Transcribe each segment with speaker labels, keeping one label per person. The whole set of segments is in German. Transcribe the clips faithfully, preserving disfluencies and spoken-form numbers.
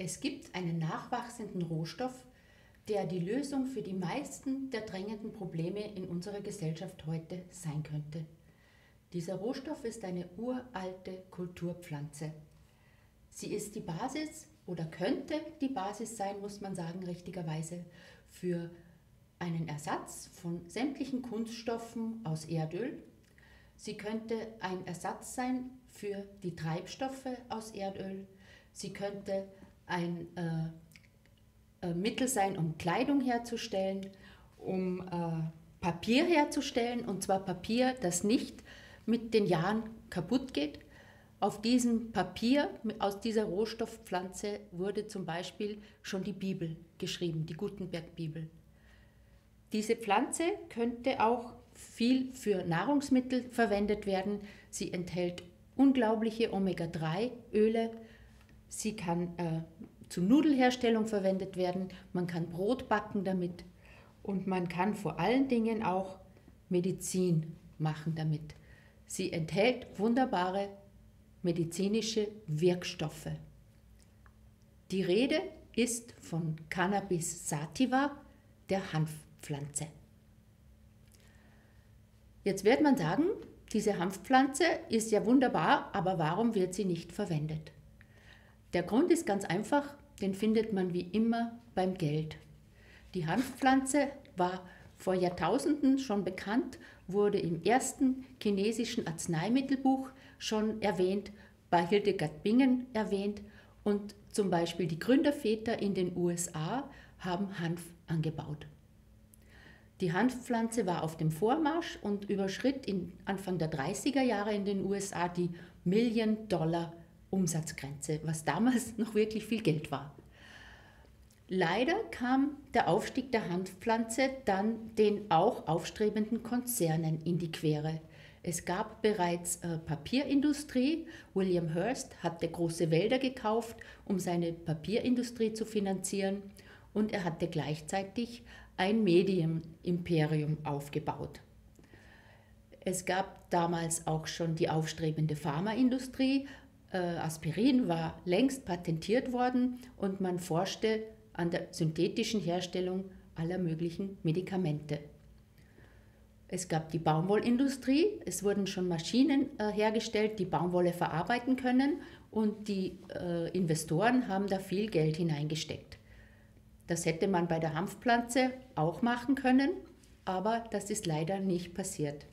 Speaker 1: Es gibt einen nachwachsenden Rohstoff, der die Lösung für die meisten der drängenden Probleme in unserer Gesellschaft heute sein könnte. Dieser Rohstoff ist eine uralte Kulturpflanze. Sie ist die Basis oder könnte die Basis sein, muss man sagen, richtigerweise, für einen Ersatz von sämtlichen Kunststoffen aus Erdöl. Sie könnte ein Ersatz sein für die Treibstoffe aus Erdöl. Sie könnte ein äh, äh, Mittel sein, um Kleidung herzustellen, um äh, Papier herzustellen, und zwar Papier, das nicht mit den Jahren kaputt geht. Auf diesem Papier, aus dieser Rohstoffpflanze, wurde zum Beispiel schon die Bibel geschrieben, die Gutenberg-Bibel. Diese Pflanze könnte auch viel für Nahrungsmittel verwendet werden. Sie enthält unglaubliche Omega drei Öle. Sie kann äh, zur Nudelherstellung verwendet werden. Man kann Brot backen damit. Und man kann vor allen Dingen auch Medizin machen damit. Sie enthält wunderbare medizinische Wirkstoffe. Die Rede ist von Cannabis sativa, der Hanfpflanze. Jetzt wird man sagen, diese Hanfpflanze ist ja wunderbar, aber warum wird sie nicht verwendet? Der Grund ist ganz einfach, den findet man wie immer beim Geld. Die Hanfpflanze war vor Jahrtausenden schon bekannt, wurde im ersten chinesischen Arzneimittelbuch schon erwähnt, bei Hildegard Bingen erwähnt, und zum Beispiel die Gründerväter in den U S A haben Hanf angebaut. Die Hanfpflanze war auf dem Vormarsch und überschritt in Anfang der dreißiger Jahre in den U S A die Million-Dollar-Umsatzgrenze, was damals noch wirklich viel Geld war. Leider kam der Aufstieg der Hanfpflanze dann den auch aufstrebenden Konzernen in die Quere. Es gab bereits äh, Papierindustrie. William Hearst hatte große Wälder gekauft, um seine Papierindustrie zu finanzieren, und er hatte gleichzeitig ein Medienimperium aufgebaut. Es gab damals auch schon die aufstrebende Pharmaindustrie. Äh, Aspirin war längst patentiert worden und man forschte an der synthetischen Herstellung aller möglichen Medikamente. Es gab die Baumwollindustrie. Es wurden schon Maschinen äh, hergestellt, die Baumwolle verarbeiten können, und die äh, Investoren haben da viel Geld hineingesteckt. Das hätte man bei der Hanfpflanze auch machen können, aber das ist leider nicht passiert.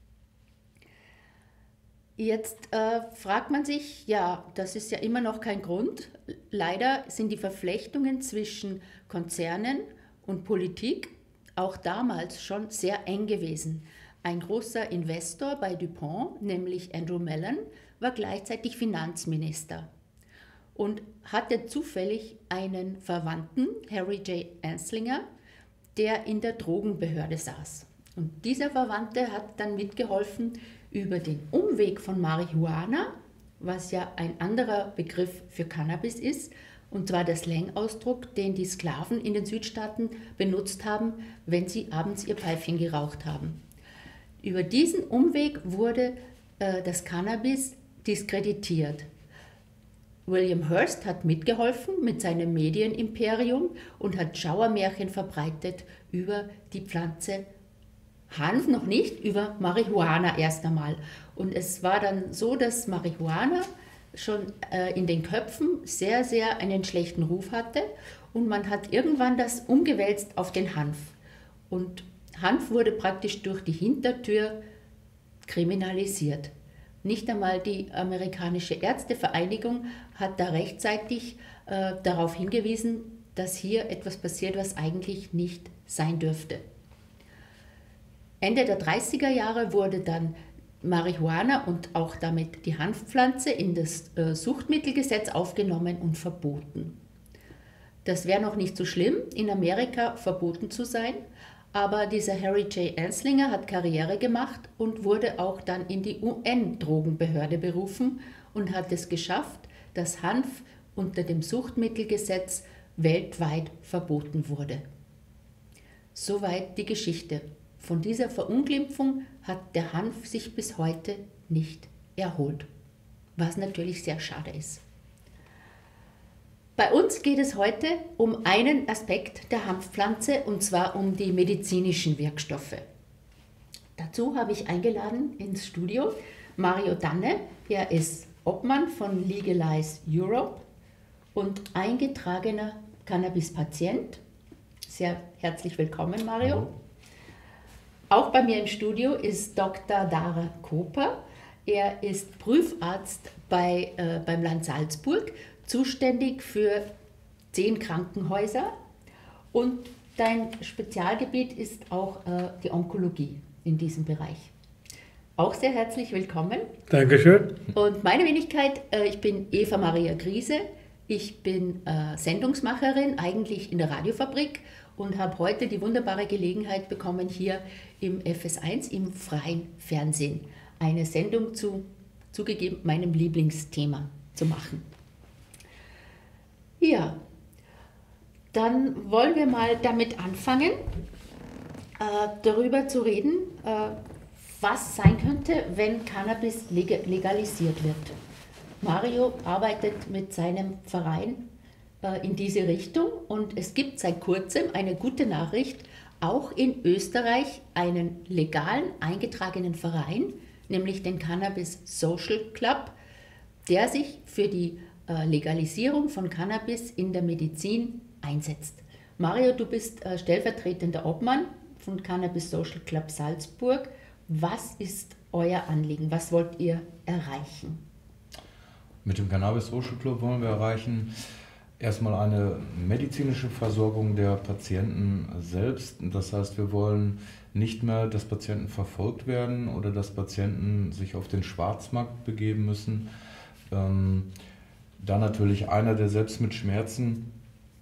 Speaker 1: Jetzt äh, fragt man sich, ja, das ist ja immer noch kein Grund. Leider sind die Verflechtungen zwischen Konzernen und Politik auch damals schon sehr eng gewesen. Ein großer Investor bei DuPont, nämlich Andrew Mellon, war gleichzeitig Finanzminister und hatte zufällig einen Verwandten, Harry J. Anslinger, der in der Drogenbehörde saß. Und dieser Verwandte hat dann mitgeholfen, über den Umweg von Marihuana, was ja ein anderer Begriff für Cannabis ist, und zwar der Slang-Ausdruck, den die Sklaven in den Südstaaten benutzt haben, wenn sie abends ihr Pfeifchen geraucht haben. Über diesen Umweg wurde äh, das Cannabis diskreditiert. William Hearst hat mitgeholfen mit seinem Medienimperium und hat Schauermärchen verbreitet über die Pflanze Hanf, noch nicht, über Marihuana erst einmal. Und es war dann so, dass Marihuana schon äh, in den Köpfen sehr, sehr einen schlechten Ruf hatte, und man hat irgendwann das umgewälzt auf den Hanf. Und Hanf wurde praktisch durch die Hintertür kriminalisiert. Nicht einmal die amerikanische Ärztevereinigung hat da rechtzeitig äh, darauf hingewiesen, dass hier etwas passiert, was eigentlich nicht sein dürfte. Ende der dreißiger Jahre wurde dann Marihuana und auch damit die Hanfpflanze in das äh, Suchtmittelgesetz aufgenommen und verboten. Das wäre noch nicht so schlimm, in Amerika verboten zu sein, aber dieser Harry J. Anslinger hat Karriere gemacht und wurde auch dann in die U N-Drogenbehörde berufen und hat es geschafft, dass Hanf unter dem Suchtmittelgesetz weltweit verboten wurde. Soweit die Geschichte. Von dieser Verunglimpfung hat der Hanf sich bis heute nicht erholt, was natürlich sehr schade ist. Bei uns geht es heute um einen Aspekt der Hanfpflanze, und zwar um die medizinischen Wirkstoffe. Dazu habe ich eingeladen ins Studio Mario Danne. Er ist Obmann von Legalize Europe und eingetragener Cannabis-Patient. Sehr herzlich willkommen, Mario.
Speaker 2: Hallo.
Speaker 1: Auch bei mir im Studio ist Doktor Dara Koper. Er ist Prüfarzt bei, äh, beim Land Salzburg, zuständig für zehn Krankenhäuser, und dein Spezialgebiet ist auch äh, die Onkologie in diesem Bereich. Auch sehr herzlich willkommen.
Speaker 2: Dankeschön.
Speaker 1: Und meine Wenigkeit, äh, ich bin Eva Maria Griese, ich bin äh, Sendungsmacherin, eigentlich in der Radiofabrik, und habe heute die wunderbare Gelegenheit bekommen, hier im F S eins, im freien Fernsehen, eine Sendung zu, zugegeben, meinem Lieblingsthema zu machen. Ja, dann wollen wir mal damit anfangen, äh, darüber zu reden, äh, was sein könnte, wenn Cannabis leg legalisiert wird. Mario arbeitet mit seinem Verein äh, in diese Richtung, und es gibt seit kurzem eine gute Nachricht: auch in Österreich einen legalen, eingetragenen Verein, nämlich den Cannabis Social Club, der sich für die äh, Legalisierung von Cannabis in der Medizin einsetzt. Mario, du bist äh, stellvertretender Obmann von Cannabis Social Club Salzburg. Was ist euer Anliegen? Was wollt ihr erreichen?
Speaker 2: Mit dem Cannabis Social Club wollen wir erreichen erstmal eine medizinische Versorgung der Patienten selbst. Das heißt, wir wollen nicht mehr, dass Patienten verfolgt werden oder dass Patienten sich auf den Schwarzmarkt begeben müssen. Ähm, da natürlich einer, der selbst mit Schmerzen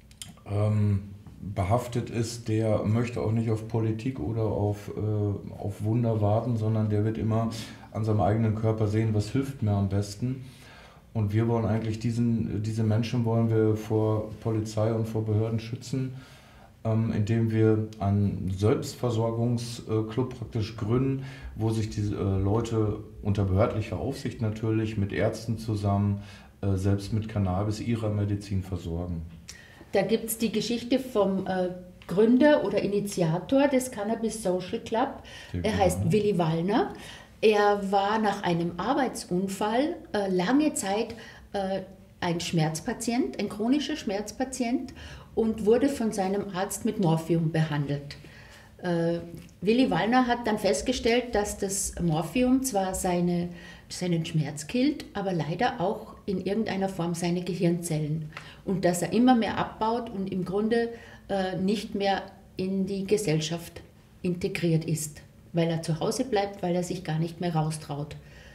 Speaker 2: ähm, behaftet ist, der möchte auch nicht auf Politik oder auf, äh, auf Wunder warten, sondern der wird immer an seinem eigenen Körper sehen, was hilft mir am besten. Und wir wollen eigentlich diesen, diese Menschen wollen wir vor Polizei und vor Behörden schützen, ähm, indem wir einen Selbstversorgungsclub praktisch gründen, wo sich diese äh, Leute unter behördlicher Aufsicht natürlich mit Ärzten zusammen äh, selbst mit Cannabis ihrer Medizin versorgen.
Speaker 1: Da gibt es die Geschichte vom äh, Gründer oder Initiator des Cannabis Social Club. Er heißt Willi Wallner. Er war nach einem Arbeitsunfall äh, lange Zeit äh, ein Schmerzpatient, ein chronischer Schmerzpatient, und wurde von seinem Arzt mit Morphium behandelt. Äh, Willi Wallner hat dann festgestellt, dass das Morphium zwar seine, seinen Schmerz killt, aber leider auch in irgendeiner Form seine Gehirnzellen, und dass er immer mehr abbaut und im Grunde äh, nicht mehr in die Gesellschaft integriert ist, weil er zu Hause bleibt, weil er sich gar nicht mehr raustraut.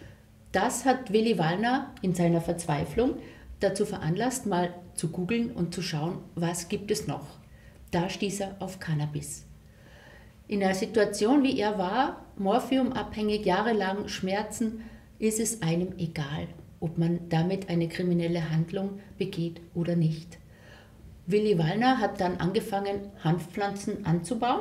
Speaker 1: Das hat Willi Wallner in seiner Verzweiflung dazu veranlasst, mal zu googeln und zu schauen, was gibt es noch. Da stieß er auf Cannabis. In einer Situation, wie er war, morphiumabhängig, jahrelang Schmerzen, ist es einem egal, ob man damit eine kriminelle Handlung begeht oder nicht. Willi Wallner hat dann angefangen, Hanfpflanzen anzubauen.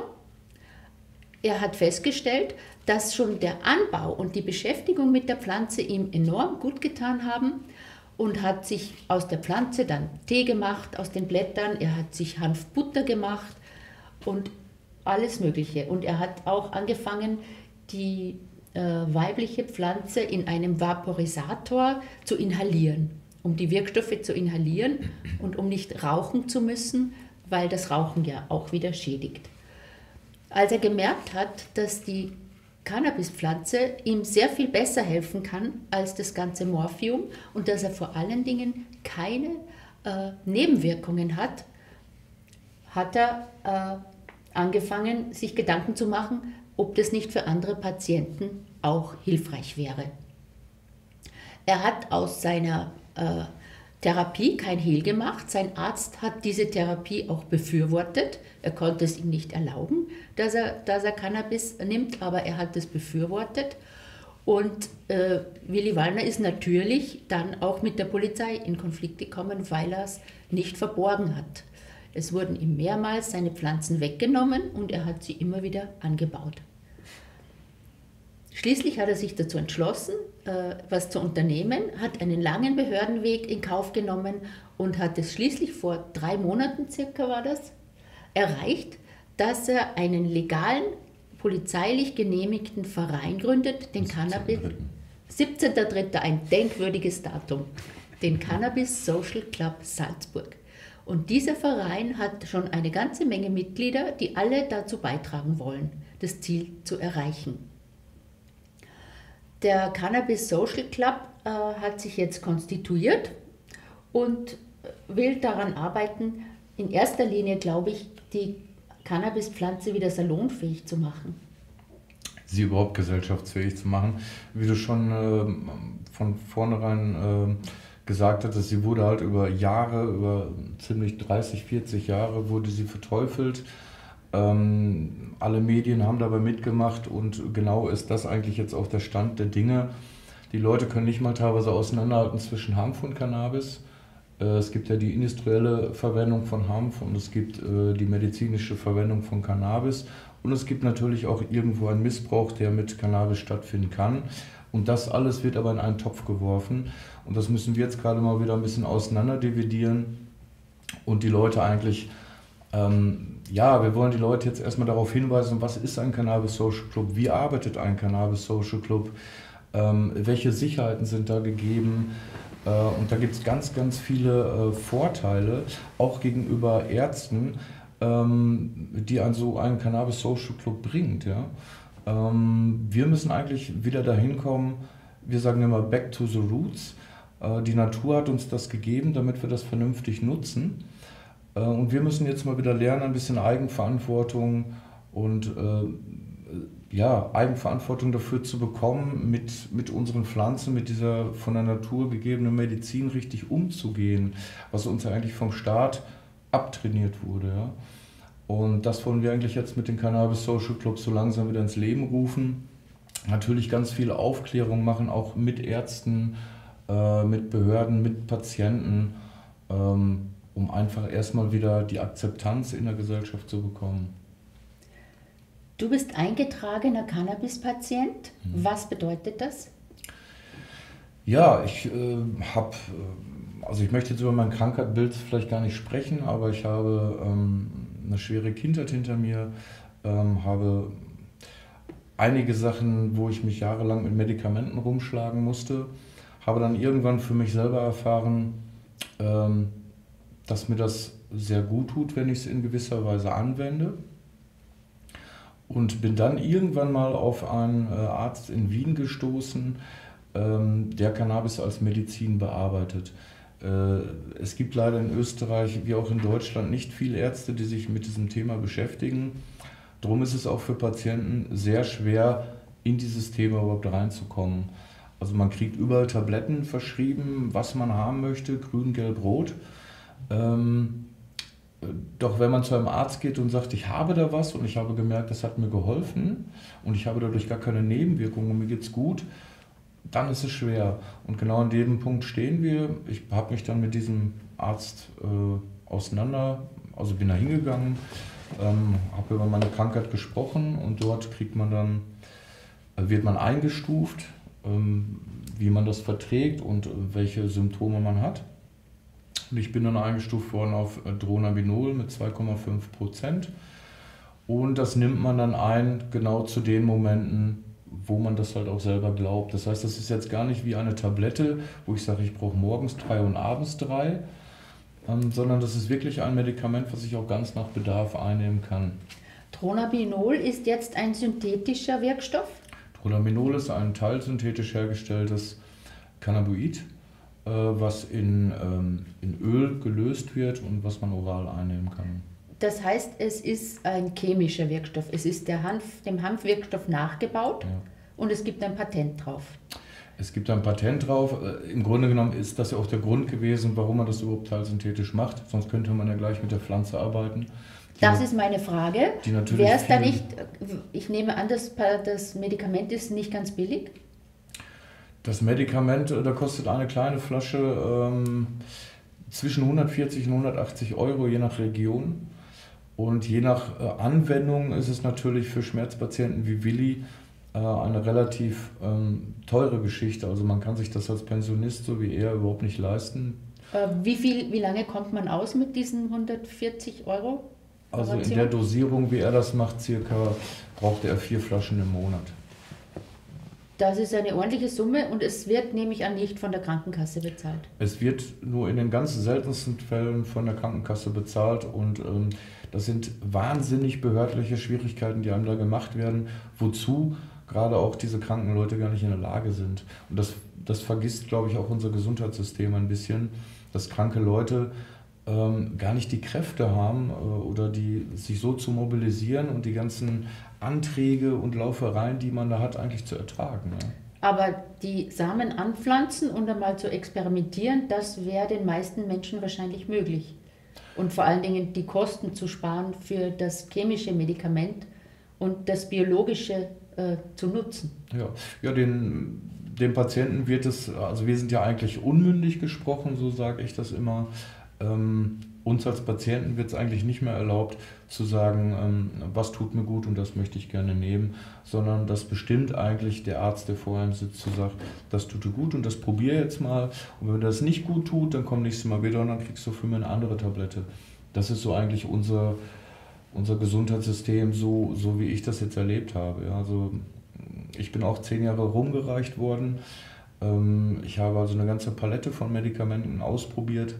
Speaker 1: Er hat festgestellt, dass schon der Anbau und die Beschäftigung mit der Pflanze ihm enorm gut getan haben, und hat sich aus der Pflanze dann Tee gemacht, aus den Blättern. Er hat sich Hanfbutter gemacht und alles Mögliche. Und er hat auch angefangen, die äh, weibliche Pflanze in einem Vaporisator zu inhalieren, um die Wirkstoffe zu inhalieren und um nicht rauchen zu müssen, weil das Rauchen ja auch wieder schädigt. Als er gemerkt hat, dass die Cannabispflanze ihm sehr viel besser helfen kann als das ganze Morphium und dass er vor allen Dingen keine äh, Nebenwirkungen hat, hat er äh, angefangen, sich Gedanken zu machen, ob das nicht für andere Patienten auch hilfreich wäre. Er hat aus seiner äh, Therapie kein Hehl gemacht. Sein Arzt hat diese Therapie auch befürwortet. Er konnte es ihm nicht erlauben, dass er, dass er Cannabis nimmt, aber er hat es befürwortet. Und äh, Willi Wallner ist natürlich dann auch mit der Polizei in Konflikt gekommen, weil er es nicht verborgen hat. Es wurden ihm mehrmals seine Pflanzen weggenommen und er hat sie immer wieder angebaut. Schließlich hat er sich dazu entschlossen, äh, was zu unternehmen, hat einen langen Behördenweg in Kauf genommen und hat es schließlich vor drei Monaten circa war das, erreicht, dass er einen legalen, polizeilich genehmigten Verein gründet, den Cannabis. siebzehnter dritter ein denkwürdiges Datum, den Cannabis Social Club Salzburg. Und dieser Verein hat schon eine ganze Menge Mitglieder, die alle dazu beitragen wollen, das Ziel zu erreichen. Der Cannabis Social Club äh, hat sich jetzt konstituiert und will daran arbeiten, in erster Linie, glaube ich, die Cannabispflanze wieder salonfähig zu machen.
Speaker 2: Sie überhaupt gesellschaftsfähig zu machen. Wie du schon äh, von vornherein äh, gesagt hattest, sie wurde halt über Jahre, über ziemlich dreißig, vierzig Jahre wurde sie verteufelt. Ähm, alle Medien haben dabei mitgemacht und genau ist das eigentlich jetzt auch der Stand der Dinge. Die Leute können nicht mal teilweise auseinanderhalten zwischen Hanf und Cannabis. Äh, es gibt ja die industrielle Verwendung von Hanf und es gibt äh, die medizinische Verwendung von Cannabis. Und es gibt natürlich auch irgendwo einen Missbrauch, der mit Cannabis stattfinden kann. Und das alles wird aber in einen Topf geworfen. Und das müssen wir jetzt gerade mal wieder ein bisschen auseinander dividieren und die Leute eigentlich, ähm, ja, wir wollen die Leute jetzt erstmal darauf hinweisen, was ist ein Cannabis Social Club, wie arbeitet ein Cannabis Social Club, ähm, welche Sicherheiten sind da gegeben. Äh, und da gibt es ganz, ganz viele äh, Vorteile, auch gegenüber Ärzten, ähm, die ein so einen Cannabis Social Club bringt. Ja? Ähm, wir müssen eigentlich wieder dahin kommen, wir sagen immer back to the roots. Äh, die Natur hat uns das gegeben, damit wir das vernünftig nutzen. Äh, und wir müssen jetzt mal wieder lernen, ein bisschen Eigenverantwortung und äh, ja, Eigenverantwortung dafür zu bekommen, mit, mit unseren Pflanzen, mit dieser von der Natur gegebenen Medizin richtig umzugehen, was uns ja eigentlich vom Staat abtrainiert wurde. Ja? Und das wollen wir eigentlich jetzt mit den Cannabis Social Clubs so langsam wieder ins Leben rufen. Natürlich ganz viel Aufklärung machen, auch mit Ärzten, äh, mit Behörden, mit Patienten, ähm, um einfach erstmal wieder die Akzeptanz in der Gesellschaft zu bekommen.
Speaker 1: Du bist eingetragener Cannabis-Patient. Mhm. Was bedeutet das?
Speaker 2: Ja, ich äh, habe, also ich möchte jetzt über mein Krankheitsbild vielleicht gar nicht sprechen, aber ich habe ähm, eine schwere Kindheit hinter mir, ähm, habe einige Sachen, wo ich mich jahrelang mit Medikamenten rumschlagen musste, habe dann irgendwann für mich selber erfahren, ähm, dass mir das sehr gut tut, wenn ich es in gewisser Weise anwende. Und bin dann irgendwann mal auf einen äh, Arzt in Wien gestoßen, ähm, der Cannabis als Medizin bearbeitet. Äh, es gibt leider in Österreich wie auch in Deutschland nicht viele Ärzte, die sich mit diesem Thema beschäftigen. Darum ist es auch für Patienten sehr schwer, in dieses Thema überhaupt reinzukommen. Also man kriegt überall Tabletten verschrieben, was man haben möchte, grün, gelb, rot. Ähm, Doch wenn man zu einem Arzt geht und sagt, ich habe da was und ich habe gemerkt, das hat mir geholfen und ich habe dadurch gar keine Nebenwirkungen und mir geht's gut, dann ist es schwer. Und genau an dem Punkt stehen wir. Ich habe mich dann mit diesem Arzt äh, auseinander, also bin da hingegangen, ähm, habe über meine Krankheit gesprochen und dort kriegt man dann, äh, wird man eingestuft, ähm, wie man das verträgt und äh, welche Symptome man hat. Und ich bin dann eingestuft worden auf Dronabinol mit zwei Komma fünf Prozent. Und das nimmt man dann ein, genau zu den Momenten, wo man das halt auch selber glaubt. Das heißt, das ist jetzt gar nicht wie eine Tablette, wo ich sage, ich brauche morgens drei und abends drei, ähm, sondern das ist wirklich ein Medikament, was ich auch ganz nach Bedarf einnehmen kann.
Speaker 1: Dronabinol ist jetzt ein synthetischer Wirkstoff?
Speaker 2: Dronabinol ist ein teilsynthetisch hergestelltes Cannabinoid, was in, ähm, in Öl gelöst wird und was man oral einnehmen kann.
Speaker 1: Das heißt, es ist ein chemischer Wirkstoff. Es ist der Hanf, dem Hanfwirkstoff nachgebaut, ja. Und es gibt ein Patent drauf.
Speaker 2: Es gibt ein Patent drauf. Im Grunde genommen ist das ja auch der Grund gewesen, warum man das überhaupt teilsynthetisch macht. Sonst könnte man ja gleich mit der Pflanze arbeiten.
Speaker 1: Das ist meine Frage. Wäre es da nicht, ich nehme an, das, das Medikament ist nicht ganz billig?
Speaker 2: Das Medikament, da kostet eine kleine Flasche ähm, zwischen hundertvierzig und hundertachtzig Euro, je nach Region. Und je nach äh, Anwendung ist es natürlich für Schmerzpatienten wie Willi äh, eine relativ ähm, teure Geschichte. Also man kann sich das als Pensionist, so wie er, überhaupt nicht leisten.
Speaker 1: Äh, wie, viel, wie lange kommt man aus mit diesen hundertvierzig Euro?
Speaker 2: Also in der Dosierung, wie er das macht, circa braucht er vier Flaschen im Monat.
Speaker 1: Das ist eine ordentliche Summe und es wird, nehme ich an, nicht von der Krankenkasse bezahlt.
Speaker 2: Es wird nur in den ganz seltensten Fällen von der Krankenkasse bezahlt und ähm, das sind wahnsinnig behördliche Schwierigkeiten, die einem da gemacht werden, wozu gerade auch diese kranken Leute gar nicht in der Lage sind. Und das, das vergisst, glaube ich, auch unser Gesundheitssystem ein bisschen, dass kranke Leute ähm, gar nicht die Kräfte haben äh, oder die sich so zu mobilisieren und die ganzen Anträge und Laufereien, die man da hat, eigentlich zu ertragen. Ja.
Speaker 1: Aber die Samen anpflanzen und einmal zu experimentieren, das wäre den meisten Menschen wahrscheinlich möglich. Und vor allen Dingen die Kosten zu sparen für das chemische Medikament und das biologische äh, zu nutzen.
Speaker 2: Ja, ja den, den Patienten wird es, also wir sind ja eigentlich unmündig gesprochen, so sage ich das immer. Ähm, uns als Patienten wird es eigentlich nicht mehr erlaubt zu sagen, ähm, was tut mir gut und das möchte ich gerne nehmen, sondern das bestimmt eigentlich der Arzt, der vor einem sitzt, zu sagen, das tut dir gut und das probier jetzt mal und wenn das nicht gut tut, dann komm nächstes Mal wieder und dann kriegst du für mich eine andere Tablette. Das ist so eigentlich unser, unser Gesundheitssystem, so, so wie ich das jetzt erlebt habe. Ja, also ich bin auch zehn Jahre rumgereicht worden. Ähm, ich habe also eine ganze Palette von Medikamenten ausprobiert.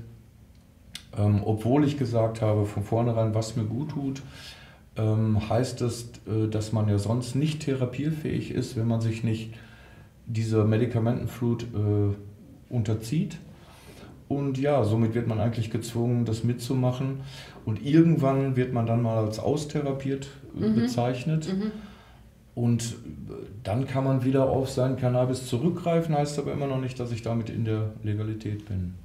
Speaker 2: Ähm, obwohl ich gesagt habe, von vornherein, was mir gut tut, ähm, heißt das, äh, dass man ja sonst nicht therapiefähig ist, wenn man sich nicht dieser Medikamentenflut äh, unterzieht. Und ja, somit wird man eigentlich gezwungen, das mitzumachen. Und irgendwann wird man dann mal als austherapiert äh, mhm. bezeichnet. Mhm. Und dann kann man wieder auf sein Cannabis zurückgreifen, heißt aber immer noch nicht, dass ich damit in der Legalität bin.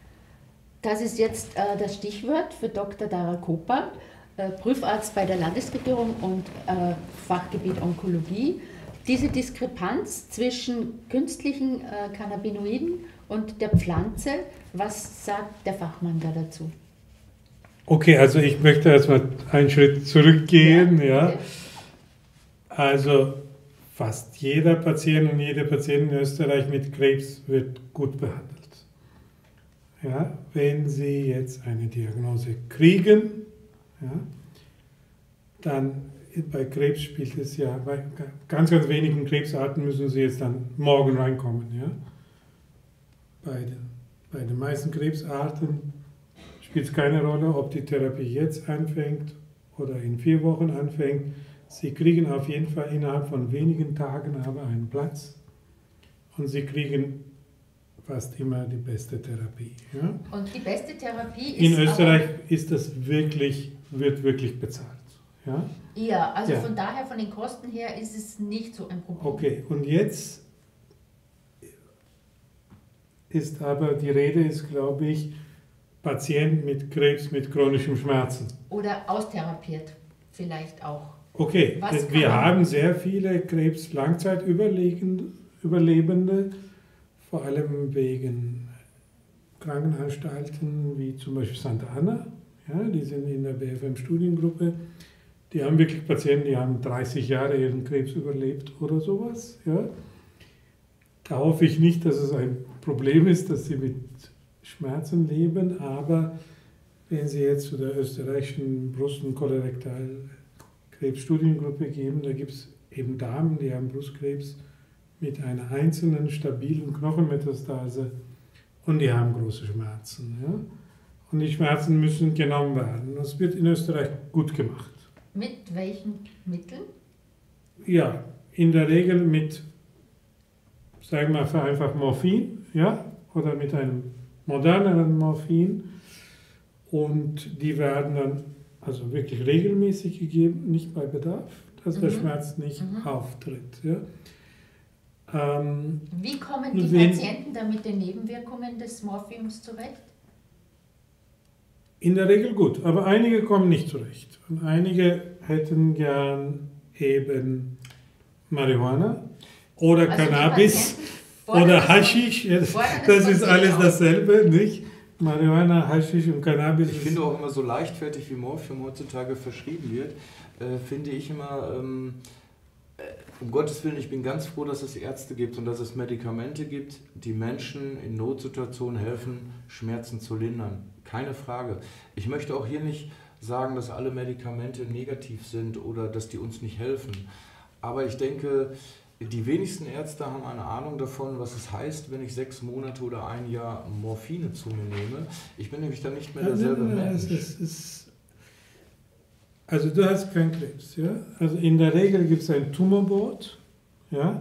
Speaker 1: Das ist jetzt äh, das Stichwort für Doktor Dara Kopa, äh, Prüfarzt bei der Landesregierung und äh, Fachgebiet Onkologie. Diese Diskrepanz zwischen künstlichen äh, Cannabinoiden und der Pflanze, was sagt der Fachmann da dazu?
Speaker 3: Okay, also ich möchte erstmal einen Schritt zurückgehen. Ja, ja. Okay. Also fast jeder Patient und jede Patientin in Österreich mit Krebs wird gut behandelt. Ja, wenn Sie jetzt eine Diagnose kriegen, ja, dann bei Krebs spielt es ja, bei ganz, ganz wenigen Krebsarten müssen Sie jetzt dann morgen reinkommen. Ja. Bei, den, bei den meisten Krebsarten spielt es keine Rolle, ob die Therapie jetzt anfängt oder in vier Wochen anfängt. Sie kriegen auf jeden Fall innerhalb von wenigen Tagen aber einen Platz und Sie kriegen fast immer die beste Therapie. Ja?
Speaker 1: Und die beste Therapie ist
Speaker 3: in Österreich ist das wirklich, wird wirklich bezahlt. Ja,
Speaker 1: ja also ja. Von daher, von den Kosten her, ist es nicht so ein Problem.
Speaker 3: Okay, und jetzt ist aber, die Rede ist, glaube ich, Patient mit Krebs mit chronischem Schmerzen.
Speaker 1: Oder austherapiert vielleicht auch.
Speaker 3: Okay, wir haben sehr viele Krebs-Langzeitüberlebende, vor allem wegen Krankenanstalten wie zum Beispiel Santa Anna, ja, die sind in der B F M-Studiengruppe, die haben wirklich Patienten, die haben dreißig Jahre ihren Krebs überlebt oder sowas. Ja. Da hoffe ich nicht, dass es ein Problem ist, dass sie mit Schmerzen leben, aber wenn Sie jetzt zu der österreichischen Brust- und Kolorektalkrebsstudiengruppe gehen, da gibt es eben Damen, die haben Brustkrebs mit einer einzelnen stabilen Knochenmetastase und die haben große Schmerzen. Ja? Und die Schmerzen müssen genommen werden. Das wird in Österreich gut gemacht.
Speaker 1: Mit welchen Mitteln?
Speaker 3: Ja, in der Regel mit, sagen wir vereinfacht, Morphin, ja, oder mit einem moderneren Morphin. Und die werden dann also wirklich regelmäßig gegeben, nicht bei Bedarf, dass mhm. der Schmerz nicht mhm. auftritt. Ja.
Speaker 1: Ähm, Wie kommen die wenn, Patienten dann mit den Nebenwirkungen des Morphiums zurecht?
Speaker 3: In der Regel gut, aber einige kommen nicht zurecht. Und einige hätten gern eben Marihuana oder also Cannabis oder Haschisch. Das, das ist alles dasselbe, nicht? Marihuana, Haschisch und Cannabis.
Speaker 2: Ich finde auch immer so leichtfertig, wie Morphium heutzutage verschrieben wird, äh, finde ich immer, ähm, um Gottes Willen, ich bin ganz froh, dass es Ärzte gibt und dass es Medikamente gibt, die Menschen in Notsituationen helfen, Schmerzen zu lindern. Keine Frage. Ich möchte auch hier nicht sagen, dass alle Medikamente negativ sind oder dass die uns nicht helfen. Aber ich denke, die wenigsten Ärzte haben eine Ahnung davon, was es heißt, wenn ich sechs Monate oder ein Jahr Morphine zu mir nehme. Ich bin nämlich dann nicht mehr derselbe
Speaker 3: nein, nein,
Speaker 2: Mensch.
Speaker 3: Es ist, also du hast keinen Krebs, ja? Also in der Regel gibt es ein Tumorboard, ja?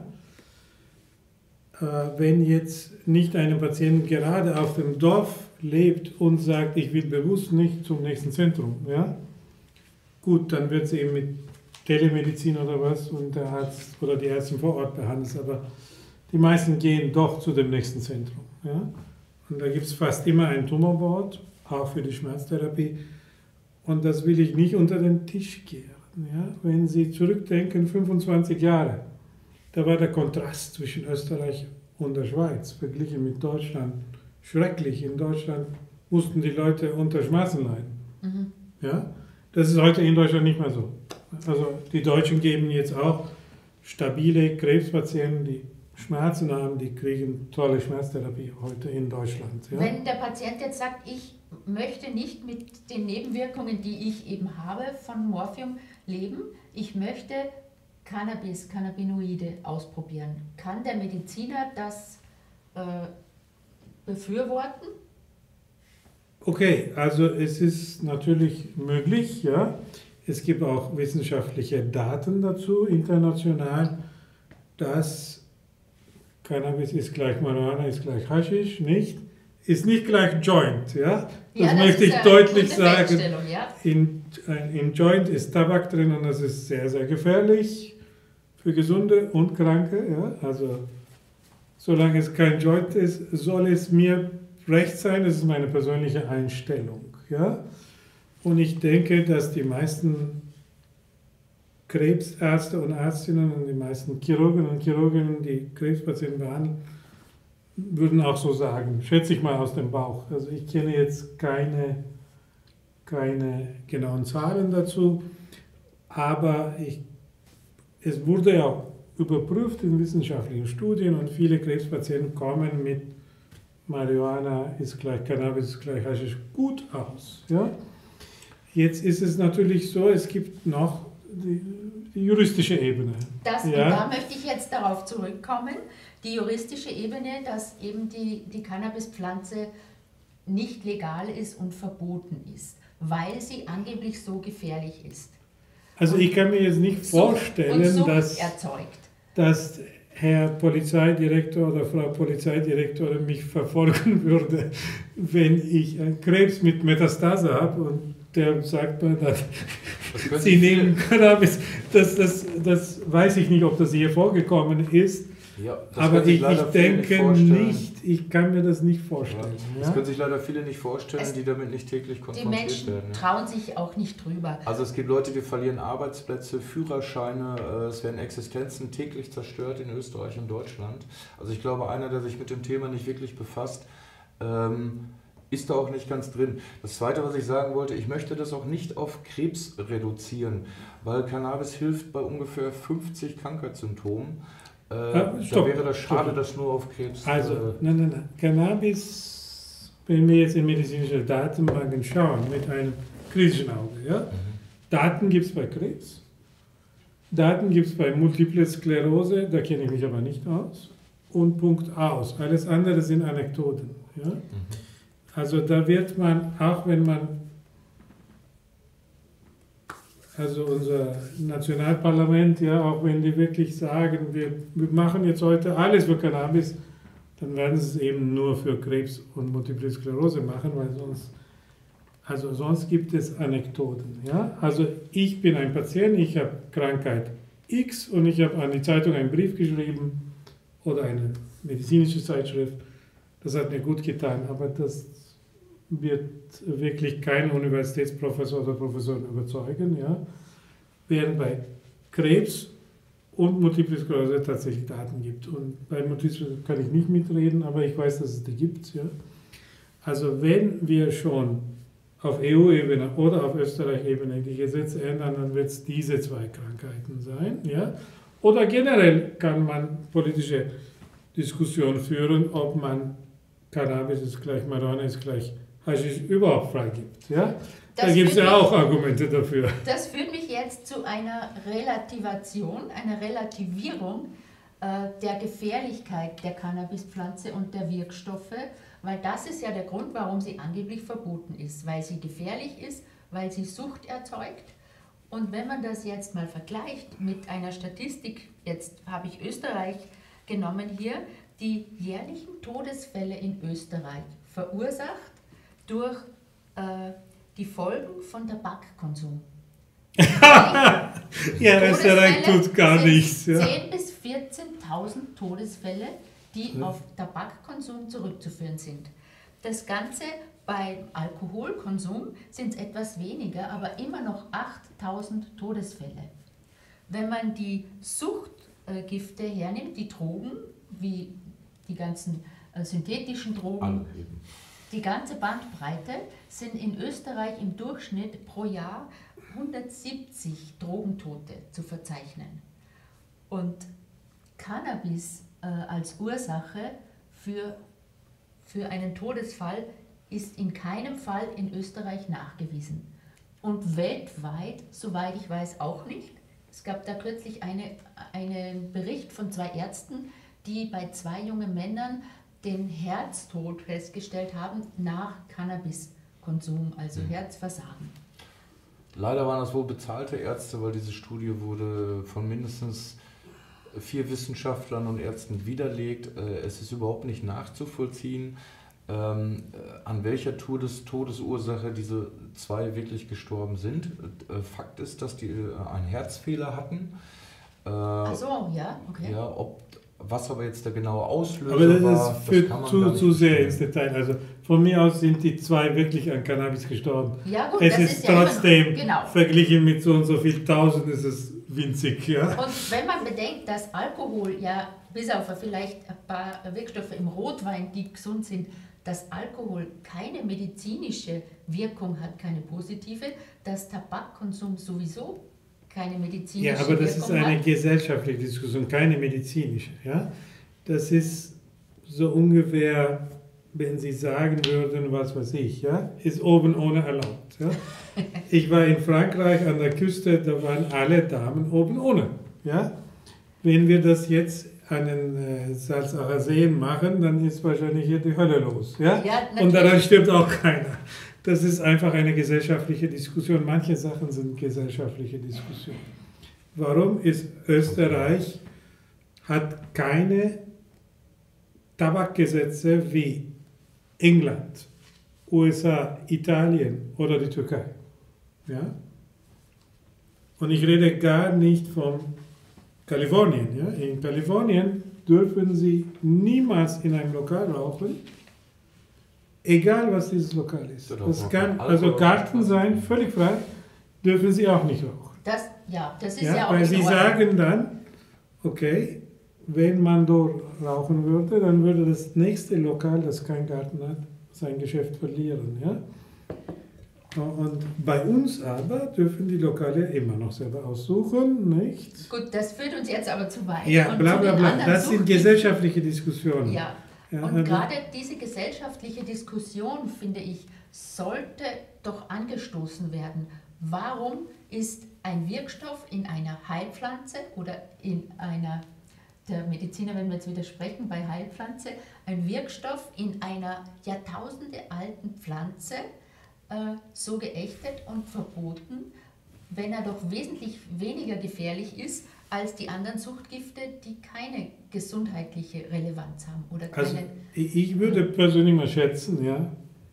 Speaker 3: Äh, wenn jetzt nicht ein Patient gerade auf dem Dorf lebt und sagt, ich will bewusst nicht zum nächsten Zentrum, ja? Gut, dann wird sie eben mit Telemedizin oder was und der Arzt oder die Ärztin vor Ort behandelt, aber die meisten gehen doch zu dem nächsten Zentrum. Ja? Und da gibt es fast immer ein Tumorboard, auch für die Schmerztherapie. Und das will ich nicht unter den Tisch kehren. Ja? Wenn Sie zurückdenken, fünfundzwanzig Jahre, da war der Kontrast zwischen Österreich und der Schweiz, verglichen mit Deutschland, schrecklich. In Deutschland mussten die Leute unter Schmerzen leiden. Mhm. Ja? Das ist heute in Deutschland nicht mehr so. Also die Deutschen geben jetzt auch stabile Krebspatienten, die Schmerzen haben, die kriegen tolle Schmerztherapie heute in Deutschland. Ja?
Speaker 1: Wenn der Patient jetzt sagt, ich möchte nicht mit den Nebenwirkungen, die ich eben habe, von Morphium leben, ich möchte Cannabis, Cannabinoide ausprobieren. Kann der Mediziner das äh, befürworten?
Speaker 3: Okay, also es ist natürlich möglich, ja. Es gibt auch wissenschaftliche Daten dazu, international, dass Cannabis ist gleich Marihuana, ist gleich Haschisch, nicht? Ist nicht gleich Joint, ja? Das, ja, das möchte ich deutlich sagen. Ja? In, in Joint ist Tabak drin und das ist sehr, sehr gefährlich für Gesunde und Kranke, ja? Also, solange es kein Joint ist, soll es mir recht sein, das ist meine persönliche Einstellung, ja? Und ich denke, dass die meisten Krebsärzte und Ärztinnen und die meisten Chirurgen und Chirurginnen, die Krebspatienten behandeln, würden auch so sagen, schätze ich mal aus dem Bauch. Also ich kenne jetzt keine, keine genauen Zahlen dazu, aber ich, es wurde ja überprüft in wissenschaftlichen Studien und viele Krebspatienten kommen mit Marihuana ist gleich Cannabis ist gleich Haschisch gut aus. Ja? Jetzt ist es natürlich so, es gibt noch die, die juristische Ebene.
Speaker 1: Das,
Speaker 3: ja?
Speaker 1: Da möchte ich jetzt darauf zurückkommen, die juristische Ebene, dass eben die, die Cannabispflanze nicht legal ist und verboten ist, weil sie angeblich so gefährlich ist.
Speaker 3: Also
Speaker 1: und
Speaker 3: ich kann mir jetzt nicht vorstellen,
Speaker 1: und
Speaker 3: dass,
Speaker 1: erzeugt.
Speaker 3: dass Herr Polizeidirektor oder Frau Polizeidirektorin mich verfolgen würde, wenn ich einen Krebs mit Metastase habe und der sagt mir, dass Sie nehmen Cannabis. Das, das, das weiß ich nicht, ob das hier vorgekommen ist.
Speaker 2: Ja,
Speaker 3: aber ich, ich denke nicht, nicht, ich kann mir das nicht vorstellen.
Speaker 2: Ja, das ja? können sich leider viele nicht vorstellen, es, die damit nicht täglich konfrontiert werden.
Speaker 1: Die Menschen
Speaker 2: werden, ja.
Speaker 1: trauen sich auch nicht drüber.
Speaker 2: Also es gibt Leute, die verlieren Arbeitsplätze, Führerscheine, es werden Existenzen täglich zerstört in Österreich und Deutschland. Also ich glaube, einer, der sich mit dem Thema nicht wirklich befasst, ähm, ist da auch nicht ganz drin. Das Zweite, was ich sagen wollte, ich möchte das auch nicht auf Krebs reduzieren, weil Cannabis hilft bei ungefähr fünfzig Krankheitssymptomen. Äh, ja, da wäre das schade, stopp. das nur auf Krebs...
Speaker 3: Also, äh, nein, nein, nein. Cannabis, wenn wir jetzt in medizinische Datenbanken schauen, mit einem kritischen Auge, ja? Mhm. Daten gibt es bei Krebs, Daten gibt es bei Multiple Sklerose, da kenne ich mich aber nicht aus, und Punkt aus. Alles andere sind Anekdoten. Ja? Mhm. Also da wird man, auch wenn man, also unser Nationalparlament, ja, auch wenn die wirklich sagen, wir, wir machen jetzt heute alles für Cannabis, dann werden sie es eben nur für Krebs und Multiple Sklerose machen, weil sonst, also sonst gibt es Anekdoten. Ja? Also ich bin ein Patient, ich habe Krankheit X und ich habe an die Zeitung einen Brief geschrieben oder eine medizinische Zeitschrift, das hat mir gut getan, aber das wird wirklich kein Universitätsprofessor oder Professor überzeugen, ja? Während bei Krebs und Multiple Sklerose tatsächlich Daten gibt. Und bei Multiple Sklerose kann ich nicht mitreden, aber ich weiß, dass es die gibt. Ja? Also wenn wir schon auf E U-Ebene oder auf Österreich-Ebene die Gesetze ändern, dann wird es diese zwei Krankheiten sein. Ja? Oder generell kann man politische Diskussionen führen, ob man Cannabis ist gleich Marihuana ist gleich Haschisch überhaupt freigibt. Ja? Da gibt es ja auch Argumente dafür.
Speaker 1: Das führt mich jetzt zu einer Relativation, einer Relativierung äh, der Gefährlichkeit der Cannabispflanze und der Wirkstoffe, weil das ist ja der Grund, warum sie angeblich verboten ist, weil sie gefährlich ist, weil sie Sucht erzeugt. Und wenn man das jetzt mal vergleicht mit einer Statistik, jetzt habe ich Österreich genommen hier, die jährlichen Todesfälle in Österreich verursacht durch äh, die Folgen von Tabakkonsum.
Speaker 3: Ja, Österreich tut gar nichts. Ja.
Speaker 1: zehntausend bis vierzehntausend Todesfälle, die
Speaker 3: Ja.
Speaker 1: auf Tabakkonsum zurückzuführen sind. Das Ganze beim Alkoholkonsum sind es etwas weniger, aber immer noch achttausend Todesfälle. Wenn man die Suchtgifte hernimmt, die Drogen, wie die ganzen äh, synthetischen Drogen,
Speaker 2: Alle eben.
Speaker 1: die ganze Bandbreite, sind in Österreich im Durchschnitt pro Jahr hundertsiebzig Drogentote zu verzeichnen. Und Cannabis äh, als Ursache für, für einen Todesfall ist in keinem Fall in Österreich nachgewiesen. Und weltweit, soweit ich weiß, auch nicht. Es gab da kürzlich eine, einen Bericht von zwei Ärzten, die bei zwei jungen Männern den Herztod festgestellt haben nach Cannabiskonsum, also Herzversagen.
Speaker 2: Leider waren das wohl bezahlte Ärzte, weil diese Studie wurde von mindestens vier Wissenschaftlern und Ärzten widerlegt. Es ist überhaupt nicht nachzuvollziehen, ähm, an welcher Todes Todesursache diese zwei wirklich gestorben sind. Fakt ist, dass die einen Herzfehler hatten.
Speaker 1: Ach so, ja, okay.
Speaker 2: Ja, ob, was aber jetzt der genaue Auslöser
Speaker 3: Aber das
Speaker 2: war,
Speaker 3: ist für
Speaker 2: das kann man
Speaker 3: zu,
Speaker 2: gar nicht
Speaker 3: zu sehr
Speaker 2: bestimmen.
Speaker 3: ins Detail. Also von mir aus sind die zwei wirklich an Cannabis gestorben.
Speaker 1: Ja, gut,
Speaker 3: Es
Speaker 1: das
Speaker 3: ist,
Speaker 1: ist ja immer noch-
Speaker 3: trotzdem,
Speaker 1: genau.
Speaker 3: verglichen mit so und so viel Tausend, ist es winzig. Ja?
Speaker 1: Und wenn man bedenkt, dass Alkohol ja, bis auf vielleicht ein paar Wirkstoffe im Rotwein, die gesund sind, dass Alkohol keine medizinische Wirkung hat, keine positive, dass Tabakkonsum sowieso keine medizinische
Speaker 3: Ja, aber das ist
Speaker 1: Wirkung
Speaker 3: eine
Speaker 1: hat.
Speaker 3: gesellschaftliche Diskussion, keine medizinische. Ja? Das ist so ungefähr, wenn Sie sagen würden, was weiß ich, ja, ist oben ohne erlaubt. Ja? Ich war in Frankreich an der Küste, da waren alle Damen oben ohne. Ja? Wenn wir das jetzt an den äh, Salzacher Seen machen, dann ist wahrscheinlich hier die Hölle los. Ja?
Speaker 1: Ja,
Speaker 3: Und daran
Speaker 1: natürlich.
Speaker 3: stirbt auch keiner. Das ist einfach eine gesellschaftliche Diskussion. Manche Sachen sind gesellschaftliche Diskussionen. Warum ist Österreich, hat keine Tabakgesetze wie England, U S A, Italien oder die Türkei? Ja? Und ich rede gar nicht von Kalifornien. Ja? In Kalifornien dürfen Sie niemals in einem Lokal rauchen, egal was dieses Lokal ist.
Speaker 2: Oder
Speaker 3: Das
Speaker 2: auch
Speaker 3: kann
Speaker 2: Alkohol
Speaker 3: also
Speaker 2: oder
Speaker 3: Garten
Speaker 2: was?
Speaker 3: sein, völlig frei, dürfen Sie auch nicht rauchen.
Speaker 1: Das, ja, das ist
Speaker 3: Ja,
Speaker 1: ja, auch
Speaker 3: weil
Speaker 1: in
Speaker 3: Sie
Speaker 1: Ordnung.
Speaker 3: sagen dann, okay, wenn man dort rauchen würde, dann würde das nächste Lokal, das keinen Garten hat, sein Geschäft verlieren. Ja? Und bei uns aber dürfen die Lokale immer noch selber aussuchen, nicht?
Speaker 1: Gut, das führt uns jetzt aber zu weit.
Speaker 3: Ja,
Speaker 1: Und
Speaker 3: bla
Speaker 1: zu
Speaker 3: bla
Speaker 1: den
Speaker 3: bla.
Speaker 1: anderen
Speaker 3: Das sind
Speaker 1: Suchtgiften-
Speaker 3: gesellschaftliche Diskussionen.
Speaker 1: Ja,
Speaker 3: Ja,
Speaker 1: und
Speaker 3: also-
Speaker 1: gerade diese gesellschaftliche Diskussion, finde ich, sollte doch angestoßen werden. Warum ist ein Wirkstoff in einer Heilpflanze oder in einer, der Mediziner werden mir jetzt widersprechen, bei Heilpflanze, ein Wirkstoff in einer jahrtausendealten Pflanze äh, so geächtet und verboten, wenn er doch wesentlich weniger gefährlich ist als die anderen Suchtgifte, die keine gesundheitliche Relevanz haben oder keine.
Speaker 3: Also ich ich würde persönlich mal schätzen, ja.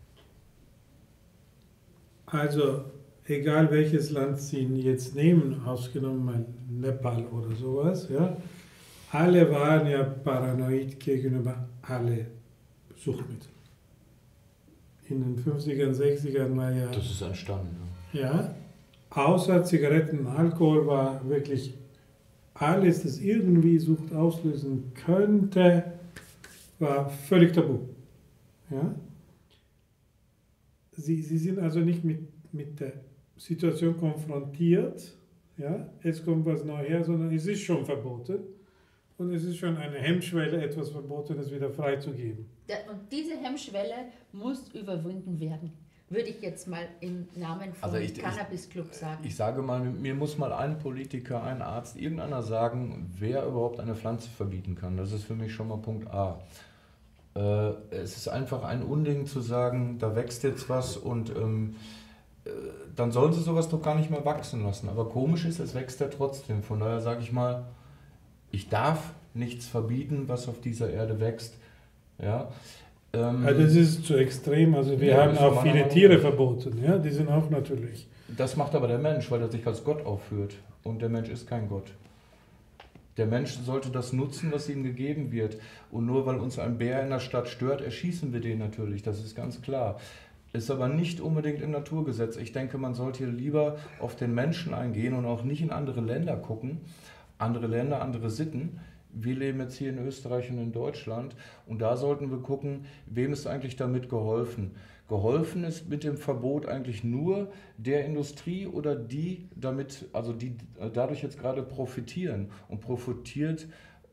Speaker 3: Also egal welches Land Sie jetzt nehmen, ausgenommen mal Nepal oder sowas, ja, alle waren ja paranoid gegenüber alle Suchtmittel. In den fünfzigern, sechzigern war ja,
Speaker 2: Das ist entstanden.
Speaker 3: ja, außer Zigaretten und Alkohol war wirklich alles, das irgendwie Sucht auslösen könnte, war völlig tabu. Ja? Sie, Sie sind also nicht mit, mit der Situation konfrontiert, ja, es kommt was Neues her, sondern es ist schon verboten. Und es ist schon eine Hemmschwelle, etwas Verbotenes wieder freizugeben.
Speaker 1: Und diese Hemmschwelle muss überwunden werden, würde ich jetzt mal im Namen vom
Speaker 2: Also ich-
Speaker 1: Cannabis Club sagen.
Speaker 2: Ich sage mal, mir muss mal ein Politiker, ein Arzt, irgendeiner sagen, wer überhaupt eine Pflanze verbieten kann. Das ist für mich schon mal Punkt A. Äh, es ist einfach ein Unding zu sagen, da wächst jetzt was und ähm, äh, dann sollen sie sowas doch gar nicht mehr wachsen lassen. Aber komisch ist, es wächst ja trotzdem. Von daher sage ich mal, ich darf nichts verbieten, was auf dieser Erde wächst. Ja. Ähm,
Speaker 3: Also das ist zu extrem. Also wir
Speaker 2: Ja,
Speaker 3: haben
Speaker 2: das
Speaker 3: auch
Speaker 2: war
Speaker 3: viele
Speaker 2: mal-
Speaker 3: Tiere verboten. Ja, die sind auch natürlich.
Speaker 2: Das macht aber der Mensch, weil er sich als Gott aufführt. Und der Mensch ist kein Gott. Der Mensch sollte das nutzen, was ihm gegeben wird. Und nur weil uns ein Bär in der Stadt stört, erschießen wir den natürlich. Das ist ganz klar. Ist aber nicht unbedingt im Naturgesetz. Ich denke, man sollte hier lieber auf den Menschen eingehen und auch nicht in andere Länder gucken. Andere Länder, andere Sitten. Wir leben jetzt hier in Österreich und in Deutschland und da sollten wir gucken, wem ist eigentlich damit geholfen. Geholfen ist mit dem Verbot eigentlich nur der Industrie oder die damit, also die dadurch jetzt gerade profitieren. Und profitiert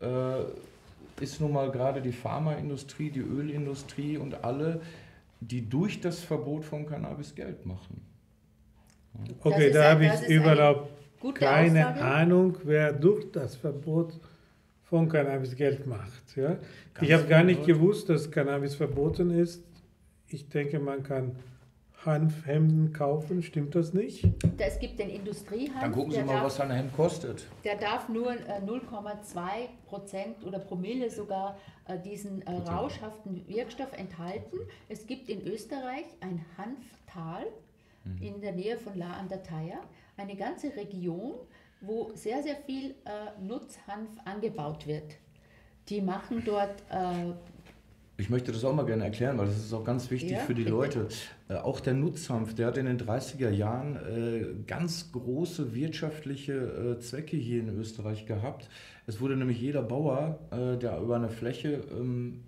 Speaker 2: äh, ist nun mal gerade die Pharmaindustrie, die Ölindustrie und alle, die durch das Verbot von Cannabis Geld machen.
Speaker 3: Okay,
Speaker 1: ist
Speaker 3: da
Speaker 1: ein-
Speaker 3: habe
Speaker 1: das
Speaker 3: ich
Speaker 1: ist eine
Speaker 3: überhaupt
Speaker 1: gute
Speaker 3: keine
Speaker 1: Aussage.
Speaker 3: Ahnung, wer durch das Verbot von Cannabis Geld macht. Ja? Ich
Speaker 2: Ganz
Speaker 3: habe gar nicht
Speaker 2: viele Leute.
Speaker 3: gewusst, dass Cannabis verboten ist. Ich denke, man kann Hanfhemden kaufen. Stimmt das nicht?
Speaker 1: Da- Es gibt den Industriehanf,
Speaker 2: Dann gucken Sie
Speaker 1: der,
Speaker 2: mal,
Speaker 1: darf,
Speaker 2: was ein Hemd kostet.
Speaker 1: der darf nur äh, null Komma zwei Prozent oder Promille sogar äh, diesen äh, rauschhaften Wirkstoff enthalten. Es gibt in Österreich ein Hanftal in der Nähe von La an der Thaya, eine ganze Region, wo sehr, sehr viel äh, Nutzhanf angebaut wird. Die machen dort äh,
Speaker 2: Ich möchte das auch mal gerne erklären, weil das ist auch ganz wichtig
Speaker 1: Ja,
Speaker 2: für die
Speaker 1: bitte.
Speaker 2: Leute. Äh, auch der Nutzhanf, der hat in den dreißiger Jahren äh, ganz große wirtschaftliche äh, Zwecke hier in Österreich gehabt. Es wurde nämlich jeder Bauer, äh, der über eine Fläche, ähm,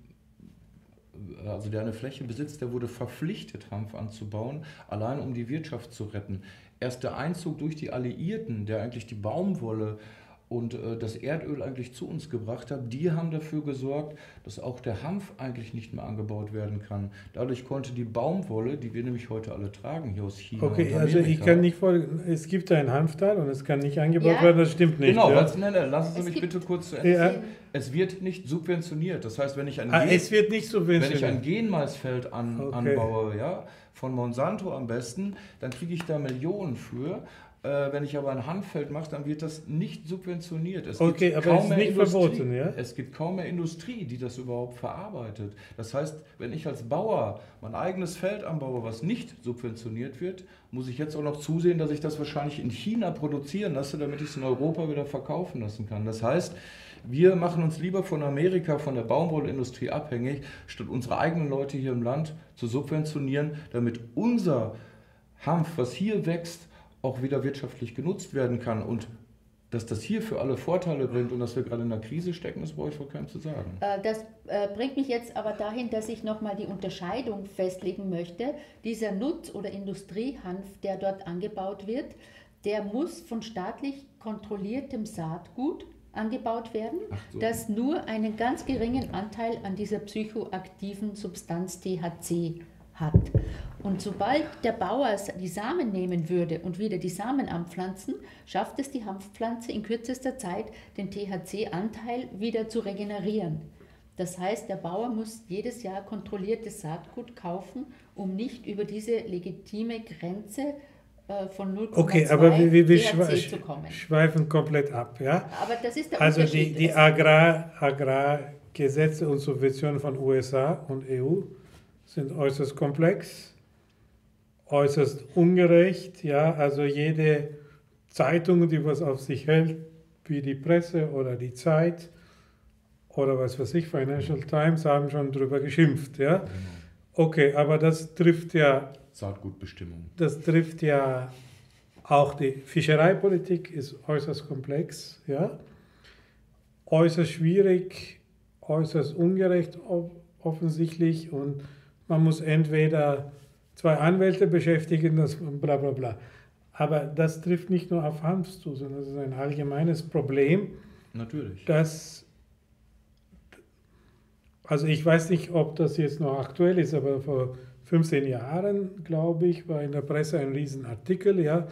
Speaker 2: also der eine Fläche besitzt, der wurde verpflichtet, Hanf anzubauen, allein um die Wirtschaft zu retten. Erst der Einzug durch die Alliierten, der eigentlich die Baumwolle und äh, das Erdöl eigentlich zu uns gebracht hat, die haben dafür gesorgt, dass auch der Hanf eigentlich nicht mehr angebaut werden kann. Dadurch konnte die Baumwolle, die wir nämlich heute alle tragen, hier aus China
Speaker 3: Okay,
Speaker 2: und
Speaker 3: also ich
Speaker 2: Amerika-
Speaker 3: kann nicht folgen. Es gibt ein Hanftal und es kann nicht angebaut
Speaker 1: Ja.
Speaker 3: werden. Das stimmt nicht.
Speaker 2: Genau,
Speaker 3: ja?
Speaker 2: was, nein, nein, lassen Sie
Speaker 1: Es
Speaker 2: mich
Speaker 1: gibt-
Speaker 2: bitte kurz zu Ende.
Speaker 3: Ja.
Speaker 2: Es wird nicht subventioniert. Das heißt, wenn ich ein
Speaker 3: Ah,
Speaker 2: Gen-
Speaker 3: es wird nicht
Speaker 2: Wenn ich ein
Speaker 3: subventioniert.
Speaker 2: Genmaisfeld an,
Speaker 3: Okay.
Speaker 2: anbaue, ja, von Monsanto am besten, dann kriege ich da Millionen für. Äh, wenn ich aber ein Hanffeld mache, dann wird das nicht subventioniert. Es
Speaker 3: Okay,
Speaker 2: gibt
Speaker 3: aber
Speaker 2: kaum
Speaker 3: es ist
Speaker 2: mehr
Speaker 3: nicht
Speaker 2: Industrie.
Speaker 3: verboten, ja?
Speaker 2: Es gibt kaum mehr Industrie, die das überhaupt verarbeitet. Das heißt, wenn ich als Bauer mein eigenes Feld anbaue, was nicht subventioniert wird, muss ich jetzt auch noch zusehen, dass ich das wahrscheinlich in China produzieren lasse, damit ich es in Europa wieder verkaufen lassen kann. Das heißt, wir machen uns lieber von Amerika, von der Baumwollindustrie abhängig, statt unsere eigenen Leute hier im Land zu subventionieren, damit unser Hanf, was hier wächst, auch wieder wirtschaftlich genutzt werden kann. Und dass das hier für alle Vorteile bringt und dass wir gerade in einer Krise stecken, das brauche ich wohl keinem zu sagen.
Speaker 1: Äh, Das äh, bringt mich jetzt aber dahin, dass ich nochmal die Unterscheidung festlegen möchte. Dieser Nutz- oder Industriehanf, der dort angebaut wird, der muss von staatlich kontrolliertem Saatgut angebaut werden,
Speaker 2: Ach so.
Speaker 1: das nur einen ganz geringen Anteil an dieser psychoaktiven Substanz T H C hat. Und sobald der Bauer die Samen nehmen würde und wieder die Samen anpflanzen, schafft es die Hanfpflanze in kürzester Zeit, den T H C-Anteil wieder zu regenerieren. Das heißt, der Bauer muss jedes Jahr kontrolliertes Saatgut kaufen, um nicht über diese legitime Grenze äh, von null Komma zwei
Speaker 3: Okay, aber wir, wir, wir
Speaker 1: T H C
Speaker 3: schwe-
Speaker 1: zu kommen.
Speaker 3: schweifen komplett ab. Ja?
Speaker 1: Aber das ist der
Speaker 3: Also die,
Speaker 1: Unterschied.
Speaker 3: die
Speaker 1: Es-
Speaker 3: Agrar, Agrargesetze und Subventionen von U S A und E U sind äußerst komplex, äußerst ungerecht. Ja? Also jede Zeitung, die was auf sich hält, wie die Presse oder die Zeit oder was weiß ich, Financial Times, haben schon drüber geschimpft. Ja? Okay, aber das trifft ja
Speaker 2: Saatgutbestimmung.
Speaker 3: Das trifft ja auch die Fischereipolitik, ist äußerst komplex, ja? Äußerst schwierig, äußerst ungerecht offensichtlich und man muss entweder zwei Anwälte beschäftigen, das bla bla bla. Aber das trifft nicht nur auf Hanf zu, sondern das ist ein allgemeines Problem.
Speaker 2: Natürlich.
Speaker 3: Das, also ich weiß nicht, ob das jetzt noch aktuell ist, aber vor fünfzehn Jahren, glaube ich, war in der Presse ein Riesenartikel, ja,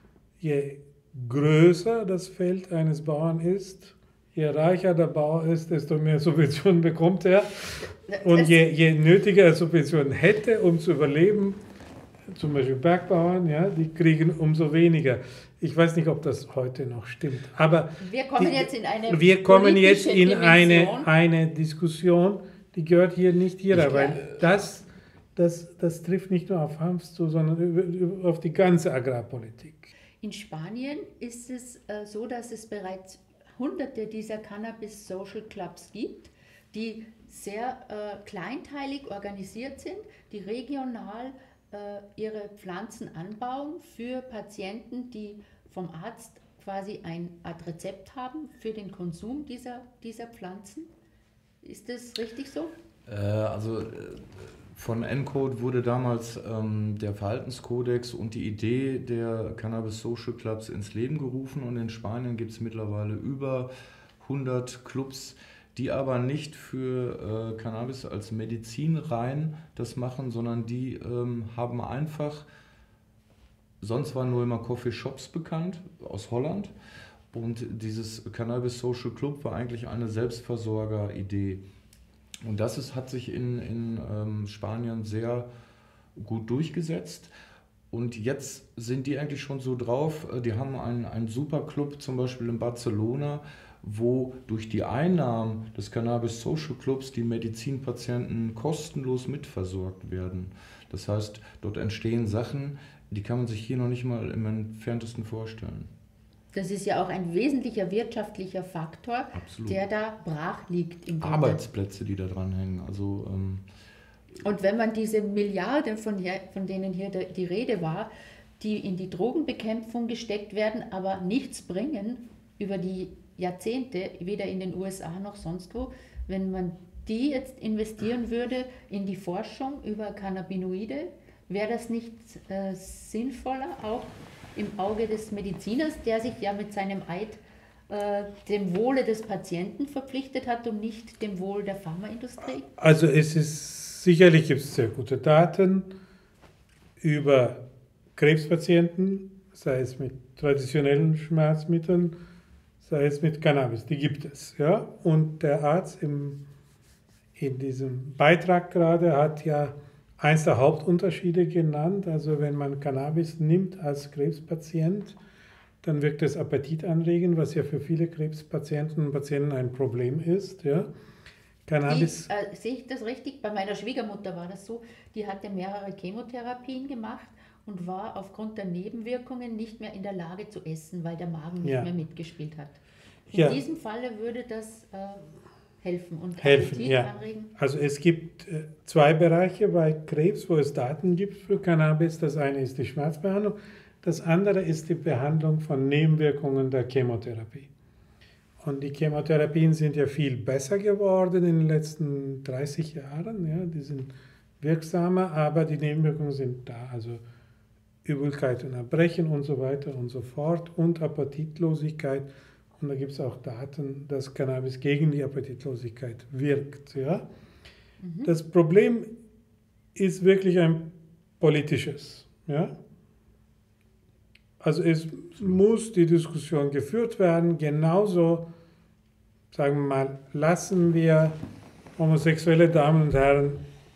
Speaker 3: je größer das Feld eines Bauern ist, je reicher der Bauer ist, desto mehr Subventionen bekommt er. Und je, je nötiger er Subventionen hätte, um zu überleben, zum Beispiel Bergbauern, ja, die kriegen umso weniger. Ich weiß nicht, ob das heute noch stimmt. Aber
Speaker 1: wir kommen
Speaker 3: die,
Speaker 1: jetzt in eine
Speaker 3: wir kommen jetzt in eine,
Speaker 1: Dimension.
Speaker 3: eine Diskussion, die gehört hier nicht hier, weil das, das, das trifft nicht nur auf Hanf zu, sondern auf die ganze Agrarpolitik.
Speaker 1: In Spanien ist es äh, so, dass es bereits hunderte dieser Cannabis-Social Clubs gibt, die sehr äh, kleinteilig organisiert sind, die regional ihre Pflanzen anbauen für Patienten, die vom Arzt quasi eine Art Rezept haben für den Konsum dieser, dieser Pflanzen. Ist das richtig so?
Speaker 2: Äh, also äh, von N-Code wurde damals ähm, der Verhaltenskodex und die Idee der Cannabis Social Clubs ins Leben gerufen und in Spanien gibt es mittlerweile über hundert Clubs, die aber nicht für äh, Cannabis als Medizin rein das machen, sondern die ähm, haben einfach, sonst waren nur immer Coffeeshops bekannt aus Holland und dieses Cannabis Social Club war eigentlich eine Selbstversorger-Idee. Und das ist, hat sich in, in ähm, Spanien sehr gut durchgesetzt. Und jetzt sind die eigentlich schon so drauf, die haben einen, einen super Club zum Beispiel in Barcelona, wo durch die Einnahmen des Cannabis Social Clubs die Medizinpatienten kostenlos mitversorgt werden. Das heißt, dort entstehen Sachen, die kann man sich hier noch nicht mal im entferntesten vorstellen.
Speaker 1: Das ist ja auch ein wesentlicher wirtschaftlicher Faktor,
Speaker 2: Absolut.
Speaker 1: Der da brach liegt. Im
Speaker 2: Arbeitsplätze, die da dranhängen. Also, ähm,
Speaker 1: und wenn man diese Milliarden, von, hier, von denen hier die Rede war, die in die Drogenbekämpfung gesteckt werden, aber nichts bringen über die Jahrzehnte, weder in den U S A noch sonst wo, wenn man die jetzt investieren würde in die Forschung über Cannabinoide, wäre das nicht äh, sinnvoller, auch im Auge des Mediziners, der sich ja mit seinem Eid äh, dem Wohle des Patienten verpflichtet hat und nicht dem Wohl der Pharmaindustrie?
Speaker 3: Also es ist, sicherlich gibt es sehr gute Daten über Krebspatienten, sei es mit traditionellen Schmerzmitteln, sei es mit Cannabis, die gibt es. Ja? Und der Arzt im, in diesem Beitrag gerade hat ja eins der Hauptunterschiede genannt. Also wenn man Cannabis nimmt als Krebspatient, dann wirkt es appetitanregend, was ja für viele Krebspatienten und Patienten ein Problem ist. Ja? Cannabis.
Speaker 1: Die, äh, sehe ich das richtig? Bei meiner Schwiegermutter war das so, die hatte mehrere Chemotherapien gemacht und war aufgrund der Nebenwirkungen nicht mehr in der Lage zu essen, weil der Magen nicht
Speaker 3: ja.
Speaker 1: mehr mitgespielt hat. In
Speaker 3: ja.
Speaker 1: diesem Falle würde das äh, helfen und
Speaker 3: helfen,
Speaker 1: Appetit
Speaker 3: ja.
Speaker 1: anregen.
Speaker 3: Also es gibt äh, zwei Bereiche bei Krebs, wo es Daten gibt für Cannabis. Das eine ist die Schmerzbehandlung, das andere ist die Behandlung von Nebenwirkungen der Chemotherapie. Und die Chemotherapien sind ja viel besser geworden in den letzten dreißig Jahren. Ja, die sind wirksamer, aber die Nebenwirkungen sind da. Also Übelkeit und Erbrechen und so weiter und so fort und Appetitlosigkeit. Und da gibt es auch Daten, dass Cannabis gegen die Appetitlosigkeit wirkt. Ja? Mhm. Das Problem ist wirklich ein politisches. Ja? Also es muss die Diskussion geführt werden. Genauso, sagen wir mal, lassen wir homosexuelle Damen und Herren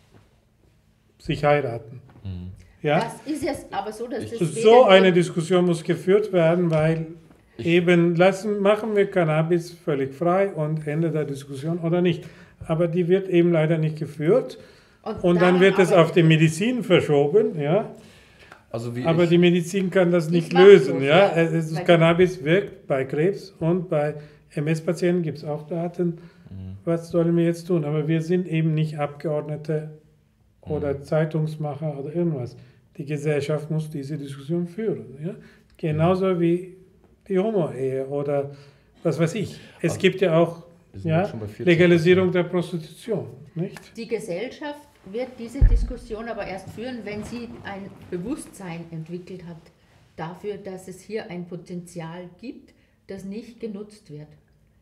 Speaker 3: sich heiraten.
Speaker 1: Mhm.
Speaker 3: Ja?
Speaker 1: Das ist jetzt aber so, dass das
Speaker 3: so eine Diskussion muss geführt werden, weil eben lassen, machen wir Cannabis völlig frei und Ende der Diskussion oder nicht. Aber die wird eben leider nicht geführt und, und dann wird es auf die Medizin verschoben. Ja?
Speaker 2: Also wie
Speaker 3: aber
Speaker 2: ich,
Speaker 3: die Medizin kann das nicht lösen. Ja?
Speaker 1: ja.
Speaker 3: Es, Cannabis wirkt bei Krebs und bei M S-Patienten gibt es auch Daten. Mhm. Was sollen wir jetzt tun? Aber wir sind eben nicht Abgeordnete oder mhm. Zeitungsmacher oder irgendwas. Die Gesellschaft muss diese Diskussion führen. Ja? Genauso mhm. wie die Homo-Ehe oder was weiß ich. Es also, gibt ja auch ja, Legalisierung der Prostitution. Nicht?
Speaker 1: Die Gesellschaft wird diese Diskussion aber erst führen, wenn sie ein Bewusstsein entwickelt hat dafür, dass es hier ein Potenzial gibt, das nicht genutzt wird.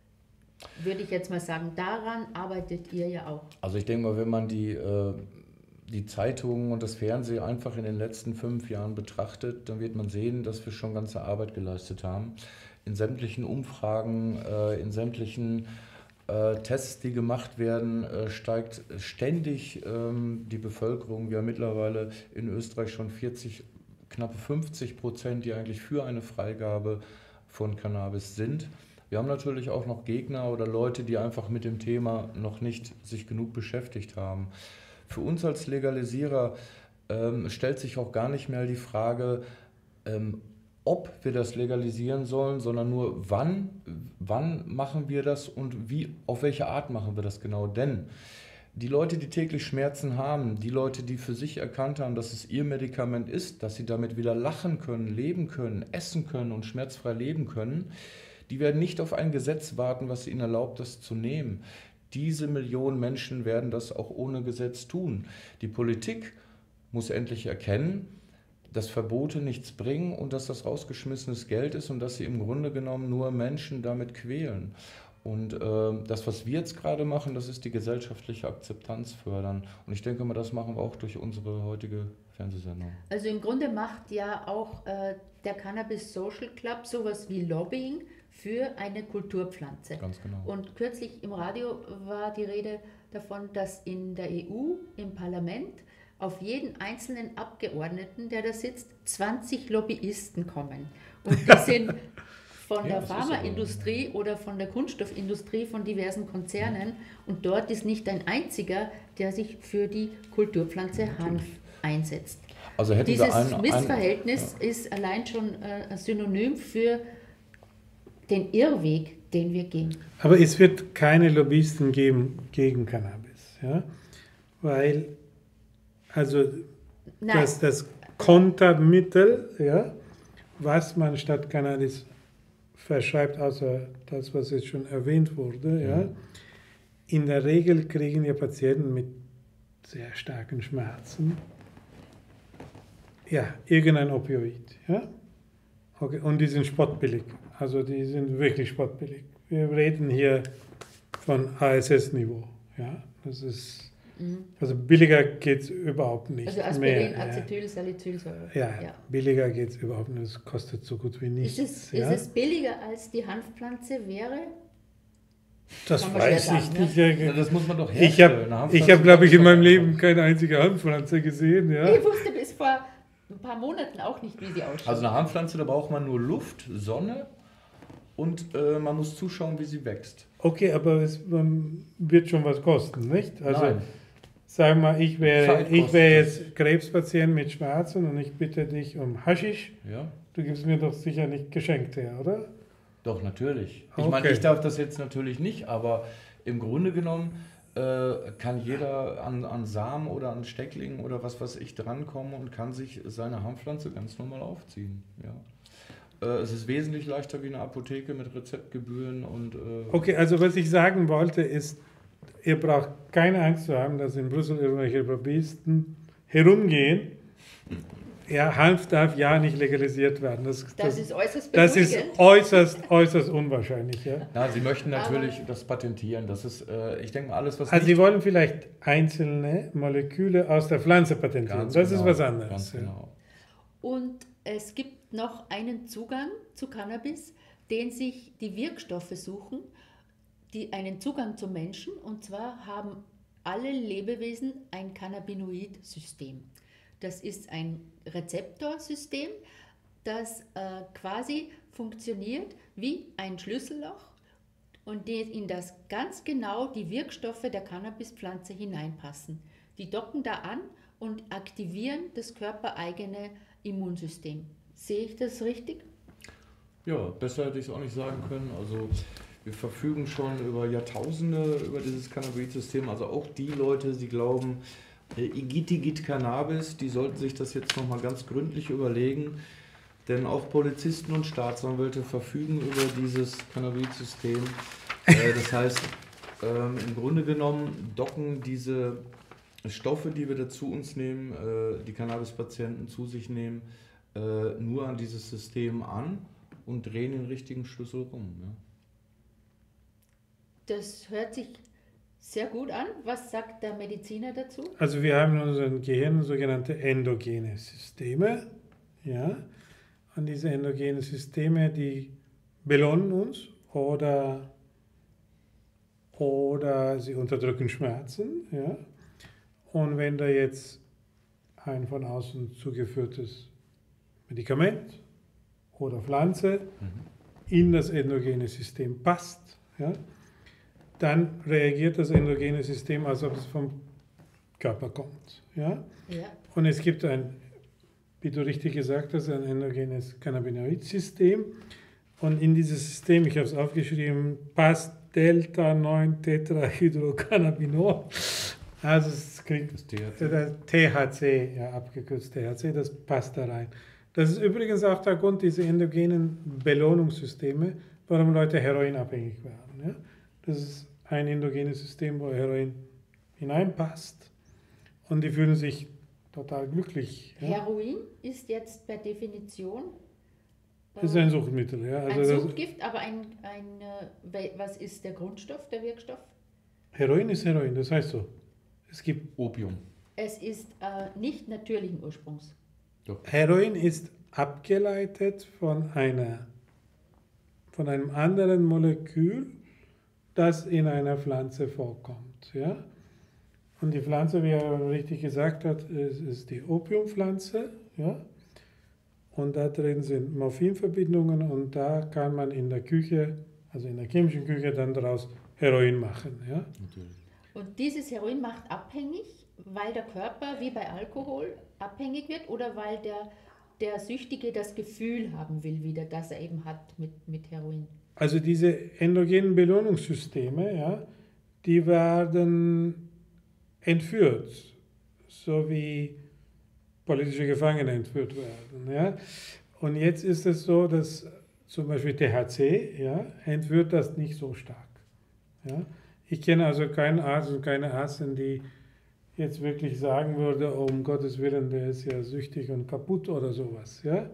Speaker 1: Würde ich jetzt mal sagen, daran arbeitet ihr ja auch.
Speaker 2: Also ich denke mal, wenn man die, äh, die Zeitungen und das Fernsehen einfach in den letzten fünf Jahren betrachtet, dann wird man sehen, dass wir schon ganze Arbeit geleistet haben. In sämtlichen Umfragen, äh, in sämtlichen äh, Tests, die gemacht werden, äh, steigt ständig ähm, die Bevölkerung. Wir haben mittlerweile in Österreich schon vierzig, knapp fünfzig Prozent, die eigentlich für eine Freigabe von Cannabis sind. Wir haben natürlich auch noch Gegner oder Leute, die einfach mit dem Thema noch nicht sich genug beschäftigt haben. Für uns als Legalisierer ähm, stellt sich auch gar nicht mehr die Frage, ähm, ob wir das legalisieren sollen, sondern nur wann, wann machen wir das und wie, auf welche Art machen wir das genau. Denn die Leute, die täglich Schmerzen haben, die Leute, die für sich erkannt haben, dass es ihr Medikament ist, dass sie damit wieder lachen können, leben können, essen können und schmerzfrei leben können, die werden nicht auf ein Gesetz warten, was ihnen erlaubt, das zu nehmen. Diese Millionen Menschen werden das auch ohne Gesetz tun. Die Politik muss endlich erkennen, dass Verbote nichts bringen und dass das rausgeschmissenes Geld ist und dass sie im Grunde genommen nur Menschen damit quälen. Und äh, das, was wir jetzt gerade machen, das ist die gesellschaftliche Akzeptanz fördern. Und ich denke mal, das machen wir auch durch unsere heutige Fernsehsendung.
Speaker 1: Also im Grunde macht ja auch äh, der Cannabis Social Club sowas wie Lobbying für eine Kulturpflanze.
Speaker 2: Ganz genau.
Speaker 1: Und kürzlich im Radio war die Rede davon, dass in der E U, im Parlament, auf jeden einzelnen Abgeordneten, der da sitzt, zwanzig Lobbyisten kommen. Und die sind von
Speaker 2: Ja,
Speaker 1: der Pharmaindustrie oder von der Kunststoffindustrie, von diversen Konzernen. Und dort ist nicht ein einziger, der sich für die Kulturpflanze Hanf einsetzt.
Speaker 2: Also hätten
Speaker 1: Dieses
Speaker 2: wir ein,
Speaker 1: Missverhältnis
Speaker 2: ein, ja.
Speaker 1: ist allein schon äh, ein Synonym für den Irrweg, den wir gehen.
Speaker 3: Aber es wird keine Lobbyisten geben gegen Cannabis, ja? Weil also das, das Kontermittel, ja, was man statt Cannabis verschreibt, außer das, was jetzt schon erwähnt wurde, ja, ja, in der Regel kriegen ja Patienten mit sehr starken Schmerzen ja, irgendein Opioid. Ja? Okay. Und die sind spottbillig. Also die sind wirklich spottbillig. Wir reden hier von A S S-Niveau. Ja? Das ist, mhm. Also billiger geht es überhaupt nicht.
Speaker 1: Also Aspirin, mehr, Acetylsalicylsäure.
Speaker 3: Ja, ja, billiger geht es überhaupt nicht. Es kostet so gut wie nichts.
Speaker 1: Ist es,
Speaker 3: ja?
Speaker 1: ist es billiger als die Hanfpflanze wäre?
Speaker 3: Das weiß sagen, ich nicht.
Speaker 1: Ne?
Speaker 2: Ja, das muss man doch
Speaker 3: herstellen. Ich habe, ich hab, glaube ich, in meinem Leben keine einzige Hanfpflanze gesehen. Ja?
Speaker 1: Ich wusste bis vor ein paar Monaten auch nicht, wie sie ausschaut.
Speaker 2: Also eine Hanfpflanze, da braucht man nur Luft, Sonne und äh, man muss zuschauen, wie sie wächst.
Speaker 3: Okay, aber es man wird schon was kosten, nicht? Also,
Speaker 2: Nein.
Speaker 3: Sag mal, ich wäre, ich wäre jetzt Krebspatient mit Schmerzen und ich bitte dich um Haschisch.
Speaker 2: Ja.
Speaker 3: Du gibst mir doch sicher nicht geschenkt her, oder?
Speaker 2: Doch, natürlich. Ich
Speaker 3: Okay.
Speaker 2: meine, ich darf das jetzt natürlich nicht, aber im Grunde genommen äh, kann jeder an, an Samen oder an Stecklingen oder was weiß ich drankommen und kann sich seine Hanfpflanze ganz normal aufziehen. Ja. Äh, es ist wesentlich leichter wie eine Apotheke mit Rezeptgebühren und... Äh
Speaker 3: Okay, also was ich sagen wollte ist, ihr braucht keine Angst zu haben, dass in Brüssel irgendwelche Lobbyisten herumgehen. Ja, Hanf darf ja nicht legalisiert werden. Das,
Speaker 1: das,
Speaker 3: das
Speaker 1: ist äußerst
Speaker 3: Das
Speaker 1: beruhigend.
Speaker 3: ist äußerst, äußerst unwahrscheinlich. Ja.
Speaker 2: Na, sie möchten natürlich Aber das patentieren. Das ist, äh, ich denke mal, alles, was...
Speaker 3: Also Sie wollen vielleicht einzelne Moleküle aus der Pflanze patentieren.
Speaker 2: Ganz
Speaker 3: das
Speaker 2: genau,
Speaker 3: ist was anderes.
Speaker 2: Ganz
Speaker 3: ja.
Speaker 2: genau.
Speaker 1: Und es gibt noch einen Zugang zu Cannabis, den sich die Wirkstoffe suchen, die einen Zugang zum Menschen. Und zwar haben alle Lebewesen ein Cannabinoid-System. Das ist ein Rezeptorsystem, das äh, quasi funktioniert wie ein Schlüsselloch und in das ganz genau die Wirkstoffe der Cannabispflanze hineinpassen. Die docken da an und aktivieren das körpereigene Immunsystem. Sehe ich das richtig?
Speaker 2: Ja, besser hätte ich es auch nicht sagen können. Also wir verfügen schon über Jahrtausende über dieses Cannabinoid-System. Also auch die Leute, die glauben, Igitt Cannabis, die sollten sich das jetzt nochmal ganz gründlich überlegen, denn auch Polizisten und Staatsanwälte verfügen über dieses Cannabis-System. Äh, das heißt, ähm, im Grunde genommen docken diese Stoffe, die wir da zu uns nehmen, äh, die Cannabispatienten zu sich nehmen, äh, nur an dieses System an und drehen den richtigen Schlüssel rum. Ja.
Speaker 1: Das hört sich sehr gut an. Was sagt der Mediziner dazu?
Speaker 3: Also wir haben in unserem Gehirn sogenannte endogene Systeme. Ja? Und diese endogenen Systeme, die belohnen uns oder, oder sie unterdrücken Schmerzen. Ja? Und wenn da jetzt ein von außen zugeführtes Medikament oder Pflanze mhm. in das endogene System passt, ja, dann reagiert das endogene System, als ob es vom Körper kommt. Ja? Ja. Und es gibt ein, wie du richtig gesagt hast, ein endogenes Cannabinoid-System. Und in dieses System, ich habe es aufgeschrieben, passt Delta neun Tetrahydrocannabinol. Also es kriegt das T H C, das T H C, ja, abgekürzt T H C, das passt da rein. Das ist übrigens auch der Grund, diese endogenen Belohnungssysteme, warum Leute heroinabhängig werden. Ja? Das ist ein endogenes System, wo Heroin hineinpasst und die fühlen sich total glücklich. Ja?
Speaker 1: Heroin ist jetzt per Definition
Speaker 3: äh, das ist ein Suchtmittel. Ja?
Speaker 1: Also ein Suchtgift, aber ein, ein, was ist der Grundstoff, der Wirkstoff?
Speaker 3: Heroin ist Heroin, das heißt so. Es gibt
Speaker 2: Opium.
Speaker 1: Es ist äh, nicht natürlichen Ursprungs.
Speaker 3: Doch. Heroin ist abgeleitet von, einer, von einem anderen Molekül, das in einer Pflanze vorkommt. Ja? Und die Pflanze, wie er richtig gesagt hat, ist, ist die Opiumpflanze. Ja? Und da drin sind Morphinverbindungen und da kann man in der Küche, also in der chemischen Küche, dann daraus Heroin machen. Ja?
Speaker 2: Natürlich.
Speaker 1: Und dieses Heroin macht abhängig, weil der Körper wie bei Alkohol abhängig wird oder weil der, der Süchtige das Gefühl haben will, wieder, das er eben hat mit, mit Heroin?
Speaker 3: Also diese endogenen Belohnungssysteme, ja, die werden entführt, so wie politische Gefangene entführt werden. Ja. Und jetzt ist es so, dass zum Beispiel T H C ja, entführt das nicht so stark. Ja. Ich kenne also keinen Arzt und keine Ärztin, die jetzt wirklich sagen würde, oh, um Gottes Willen, der ist ja süchtig und kaputt oder sowas. Ja.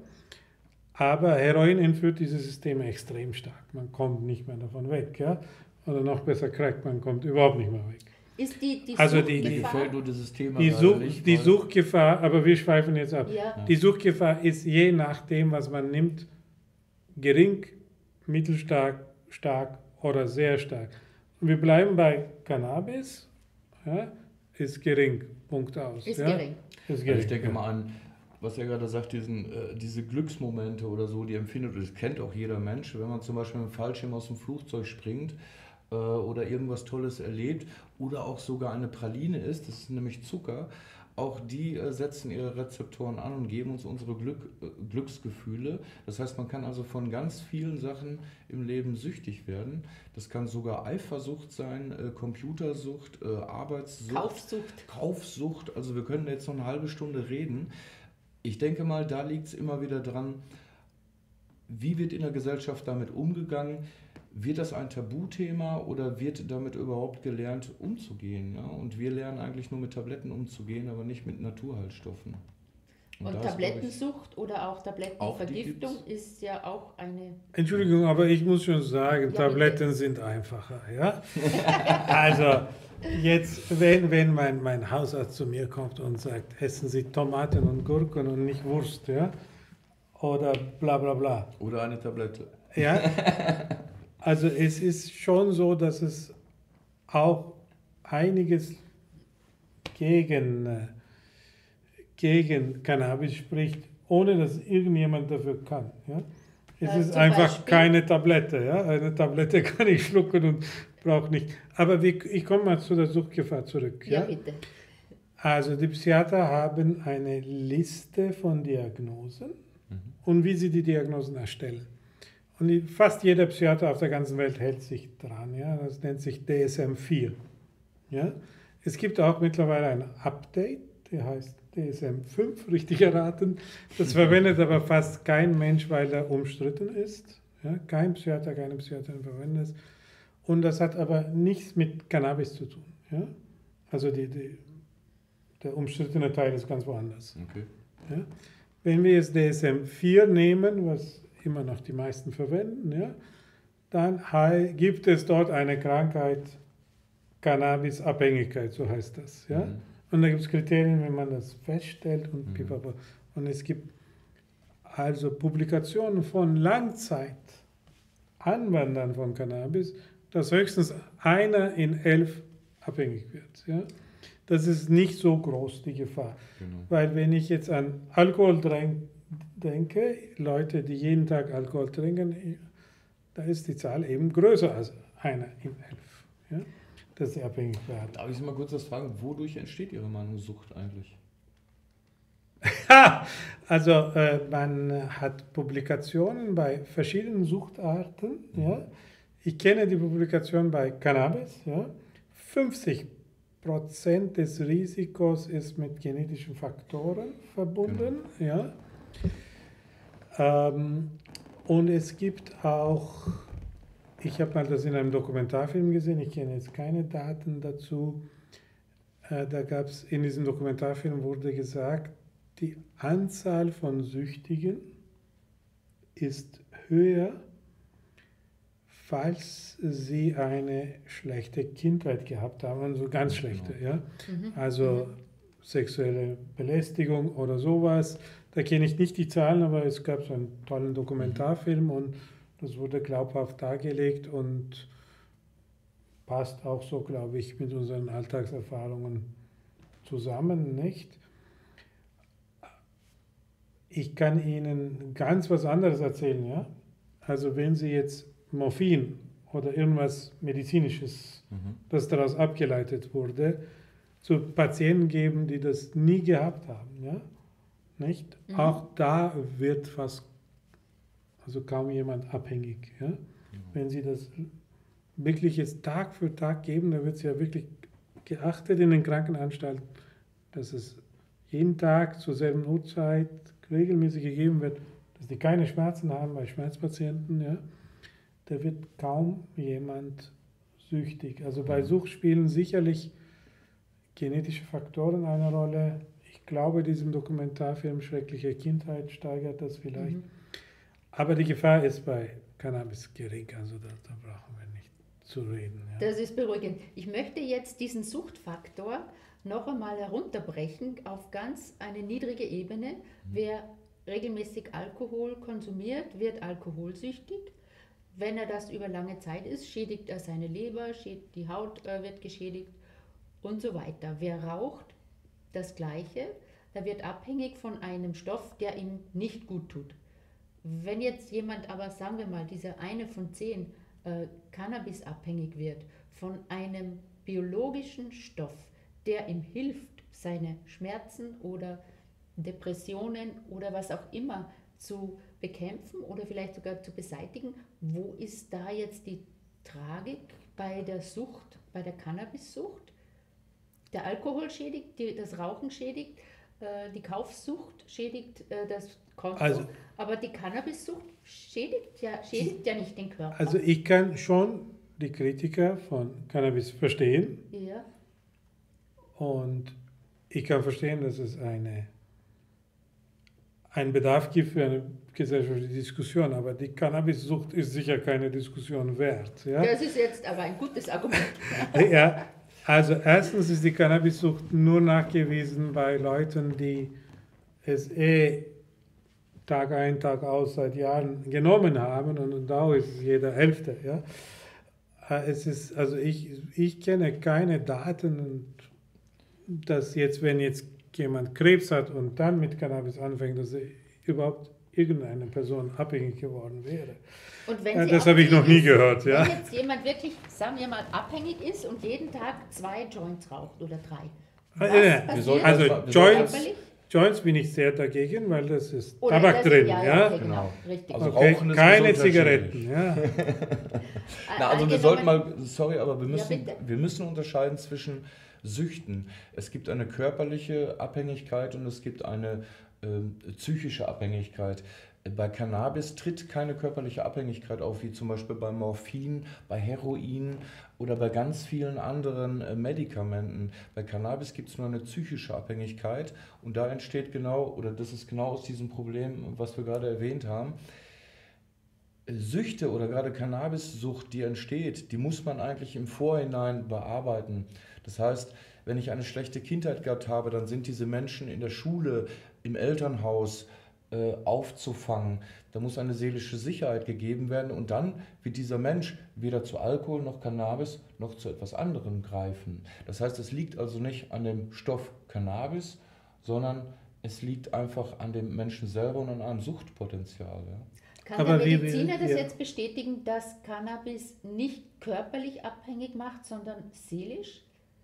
Speaker 3: Aber Heroin entführt diese Systeme extrem stark. Man kommt nicht mehr davon weg. Ja. Oder noch besser Crack, man kommt überhaupt nicht mehr weg.
Speaker 1: Ist die, die
Speaker 3: also
Speaker 1: Suchtgefahr?
Speaker 3: Die,
Speaker 2: gefällt nur dieses Thema
Speaker 3: die, Such,
Speaker 2: nicht,
Speaker 3: die Suchtgefahr, aber wir schweifen jetzt ab.
Speaker 1: Ja.
Speaker 3: Die Suchtgefahr ist je nachdem, was man nimmt, gering, mittelstark, stark oder sehr stark. Und wir bleiben bei Cannabis, ja, ist gering, Punkt aus.
Speaker 1: Ist
Speaker 3: ja.
Speaker 1: gering.
Speaker 3: Ist
Speaker 2: gering.
Speaker 3: gering.
Speaker 2: Ich denke mal an, was er gerade sagt, diesen, äh, diese Glücksmomente oder so, die empfindet, das kennt auch jeder Mensch, wenn man zum Beispiel mit dem Fallschirm aus dem Flugzeug springt äh, oder irgendwas Tolles erlebt oder auch sogar eine Praline isst, das ist nämlich Zucker, auch die äh, setzen ihre Rezeptoren an und geben uns unsere Glück, äh, Glücksgefühle. Das heißt, man kann also von ganz vielen Sachen im Leben süchtig werden. Das kann sogar Eifersucht sein, äh, Computersucht, äh, Arbeitssucht,
Speaker 1: Kaufsucht.
Speaker 2: Kaufsucht. Also wir können jetzt noch eine halbe Stunde reden. Ich denke mal, da liegt es immer wieder dran, wie wird in der Gesellschaft damit umgegangen? Wird das ein Tabuthema oder wird damit überhaupt gelernt, umzugehen? Ja? Und wir lernen eigentlich nur mit Tabletten umzugehen, aber nicht mit Naturheilstoffen.
Speaker 1: Und, Und Tablettensucht ich, oder auch Tablettenvergiftung auch ist ja auch eine...
Speaker 3: Entschuldigung, aber ich muss schon sagen, ja, Tabletten bitte. Sind einfacher. Ja? Also jetzt, wenn, wenn mein, mein Hausarzt zu mir kommt und sagt, essen Sie Tomaten und Gurken und nicht Wurst, ja? Oder bla bla bla.
Speaker 2: Oder eine Tablette.
Speaker 3: Ja. Also es ist schon so, dass es auch einiges gegen, gegen Cannabis spricht, ohne dass irgendjemand dafür kann. Ja? Es ja, ist einfach Beispiel? Keine Tablette. Ja? Eine Tablette kann ich schlucken und brauche nicht. Aber wir, ich komme mal zu der Suchtgefahr zurück.
Speaker 1: Ja,
Speaker 3: ja,
Speaker 1: bitte.
Speaker 3: Also die Psychiater haben eine Liste von Diagnosen mhm. und wie sie die Diagnosen erstellen. Und fast jeder Psychiater auf der ganzen Welt hält sich dran. Ja? Das nennt sich D S M vier. Ja? Es gibt auch mittlerweile ein Update, der heißt D S M fünf, richtig erraten. Das verwendet aber fast kein Mensch, weil er umstritten ist. Ja? Kein Psychiater, keine Psychiaterin verwendet es. Und das hat aber nichts mit Cannabis zu tun. Ja? Also die, die, der umstrittene Teil ist ganz woanders.
Speaker 2: Okay.
Speaker 3: Ja? Wenn wir jetzt D S M vier nehmen, was immer noch die meisten verwenden, ja, dann gibt es dort eine Krankheit, Cannabisabhängigkeit, so heißt das. Ja? Mhm. Und da gibt es Kriterien, wenn man das feststellt und mhm. pipapo. Und es gibt also Publikationen von Langzeitanwendern von Cannabis, dass höchstens einer in elf abhängig wird. Ja? Das ist nicht so groß, die Gefahr. Genau. Weil wenn ich jetzt an Alkohol denke, Leute, die jeden Tag Alkohol trinken, da ist die Zahl eben größer als einer in elf, ja? Dass sie abhängig werden.
Speaker 2: Darf ich Sie mal kurz das fragen, wodurch entsteht Ihre Meinung Sucht eigentlich?
Speaker 3: Also äh, man hat Publikationen bei verschiedenen Suchtarten. Mhm. Ja? Ich kenne die Publikation bei Cannabis. Ja? fünfzig Prozent des Risikos ist mit genetischen Faktoren verbunden. Genau. Ja? Ähm, und es gibt auch, ich habe mal das in einem Dokumentarfilm gesehen, ich kenne jetzt keine Daten dazu, äh, da gab es, in diesem Dokumentarfilm wurde gesagt, die Anzahl von Süchtigen ist höher, falls sie eine schlechte Kindheit gehabt haben, also ganz schlechte, ja. Mhm. Also sexuelle Belästigung oder sowas. Da kenne ich nicht die Zahlen, aber es gab so einen tollen Dokumentarfilm und das wurde glaubhaft dargelegt und passt auch so, glaube ich, mit unseren Alltagserfahrungen zusammen, nicht? Ich kann Ihnen ganz was anderes erzählen, ja? Also wenn Sie jetzt Morphin oder irgendwas Medizinisches, mhm. das daraus abgeleitet wurde, zu Patienten geben, die das nie gehabt haben, ja? Nicht? Mhm. Auch da wird fast, also kaum jemand abhängig, ja? Mhm. Wenn Sie das wirklich jetzt Tag für Tag geben, dann wird es ja wirklich geachtet in den Krankenanstalten, dass es jeden Tag zur selben Uhrzeit regelmäßig gegeben wird, dass die keine Schmerzen haben bei Schmerzpatienten, ja, da wird kaum jemand süchtig. Also bei Sucht spielen sicherlich genetische Faktoren eine Rolle. Ich glaube, diesem Dokumentarfilm Schreckliche Kindheit steigert das vielleicht. Mhm. Aber die Gefahr ist bei Cannabis gering, also da, da brauchen wir nicht zu reden. Ja.
Speaker 1: Das ist beruhigend. Ich möchte jetzt diesen Suchtfaktor noch einmal herunterbrechen auf ganz eine niedrige Ebene. Mhm. Wer regelmäßig Alkohol konsumiert, wird alkoholsüchtig. Wenn er das über lange Zeit ist, schädigt er seine Leber, die Haut äh, wird geschädigt und so weiter. Wer raucht, das Gleiche. Er wird abhängig von einem Stoff, der ihm nicht gut tut. Wenn jetzt jemand aber, sagen wir mal, dieser eine von zehn äh, Cannabis abhängig wird von einem biologischen Stoff, der ihm hilft, seine Schmerzen oder Depressionen oder was auch immer zu bekämpfen oder vielleicht sogar zu beseitigen, wo ist da jetzt die Tragik bei der Sucht, bei der Cannabissucht? Der Alkohol schädigt, die, das Rauchen schädigt, äh, die Kaufsucht schädigt äh, das Konto, also, aber die Cannabissucht schädigt ja, schädigt ja nicht den Körper.
Speaker 3: Also ich kann schon die Kritiker von Cannabis verstehen.
Speaker 1: Ja.
Speaker 3: Und ich kann verstehen, dass es eine, einen Bedarf gibt für eine gesellschaftliche Diskussion, aber die Cannabissucht ist sicher keine Diskussion wert. Ja?
Speaker 1: Das ist jetzt aber ein gutes Argument.
Speaker 3: Ja, also erstens ist die Cannabissucht nur nachgewiesen bei Leuten, die es eh Tag ein, Tag aus seit Jahren genommen haben und da ist es jeder Elfte. Ja? Es ist, also ich, ich kenne keine Daten und dass jetzt, wenn jetzt jemand Krebs hat und dann mit Cannabis anfängt, dass er überhaupt irgendeine Person abhängig geworden wäre.
Speaker 1: Und wenn
Speaker 3: das habe ich noch nie
Speaker 1: ist,
Speaker 3: gehört. Ja?
Speaker 1: Wenn jetzt jemand wirklich, sagen wir mal, abhängig ist und jeden Tag zwei Joints raucht oder drei.
Speaker 3: Was also also Joints, Joints bin ich sehr dagegen, weil das ist oder Tabak das, drin. Ja, ja?
Speaker 1: Okay, genau. Richtig.
Speaker 2: Also
Speaker 3: okay, keine Zigaretten. Ja.
Speaker 2: Na, also wir sollten mal, sorry, aber wir müssen, ja, wir müssen unterscheiden zwischen Süchten. Es gibt eine körperliche Abhängigkeit und es gibt eine äh, psychische Abhängigkeit. Bei Cannabis tritt keine körperliche Abhängigkeit auf, wie zum Beispiel bei Morphin, bei Heroin oder bei ganz vielen anderen äh, Medikamenten. Bei Cannabis gibt es nur eine psychische Abhängigkeit und da entsteht genau, oder das ist genau aus diesem Problem, was wir gerade erwähnt haben, Süchte oder gerade Cannabissucht, die entsteht, die muss man eigentlich im Vorhinein bearbeiten. Das heißt, wenn ich eine schlechte Kindheit gehabt habe, dann sind diese Menschen in der Schule, im Elternhaus äh, aufzufangen. Da muss eine seelische Sicherheit gegeben werden und dann wird dieser Mensch weder zu Alkohol noch Cannabis noch zu etwas anderem greifen. Das heißt, es liegt also nicht an dem Stoff Cannabis, sondern es liegt einfach an dem Menschen selber und an einem Suchtpotenzial. Ja.
Speaker 1: Kann
Speaker 3: Aber
Speaker 1: der
Speaker 3: wie-
Speaker 1: Mediziner das
Speaker 3: ja.
Speaker 1: jetzt bestätigen, dass Cannabis nicht körperlich abhängig macht, sondern seelisch?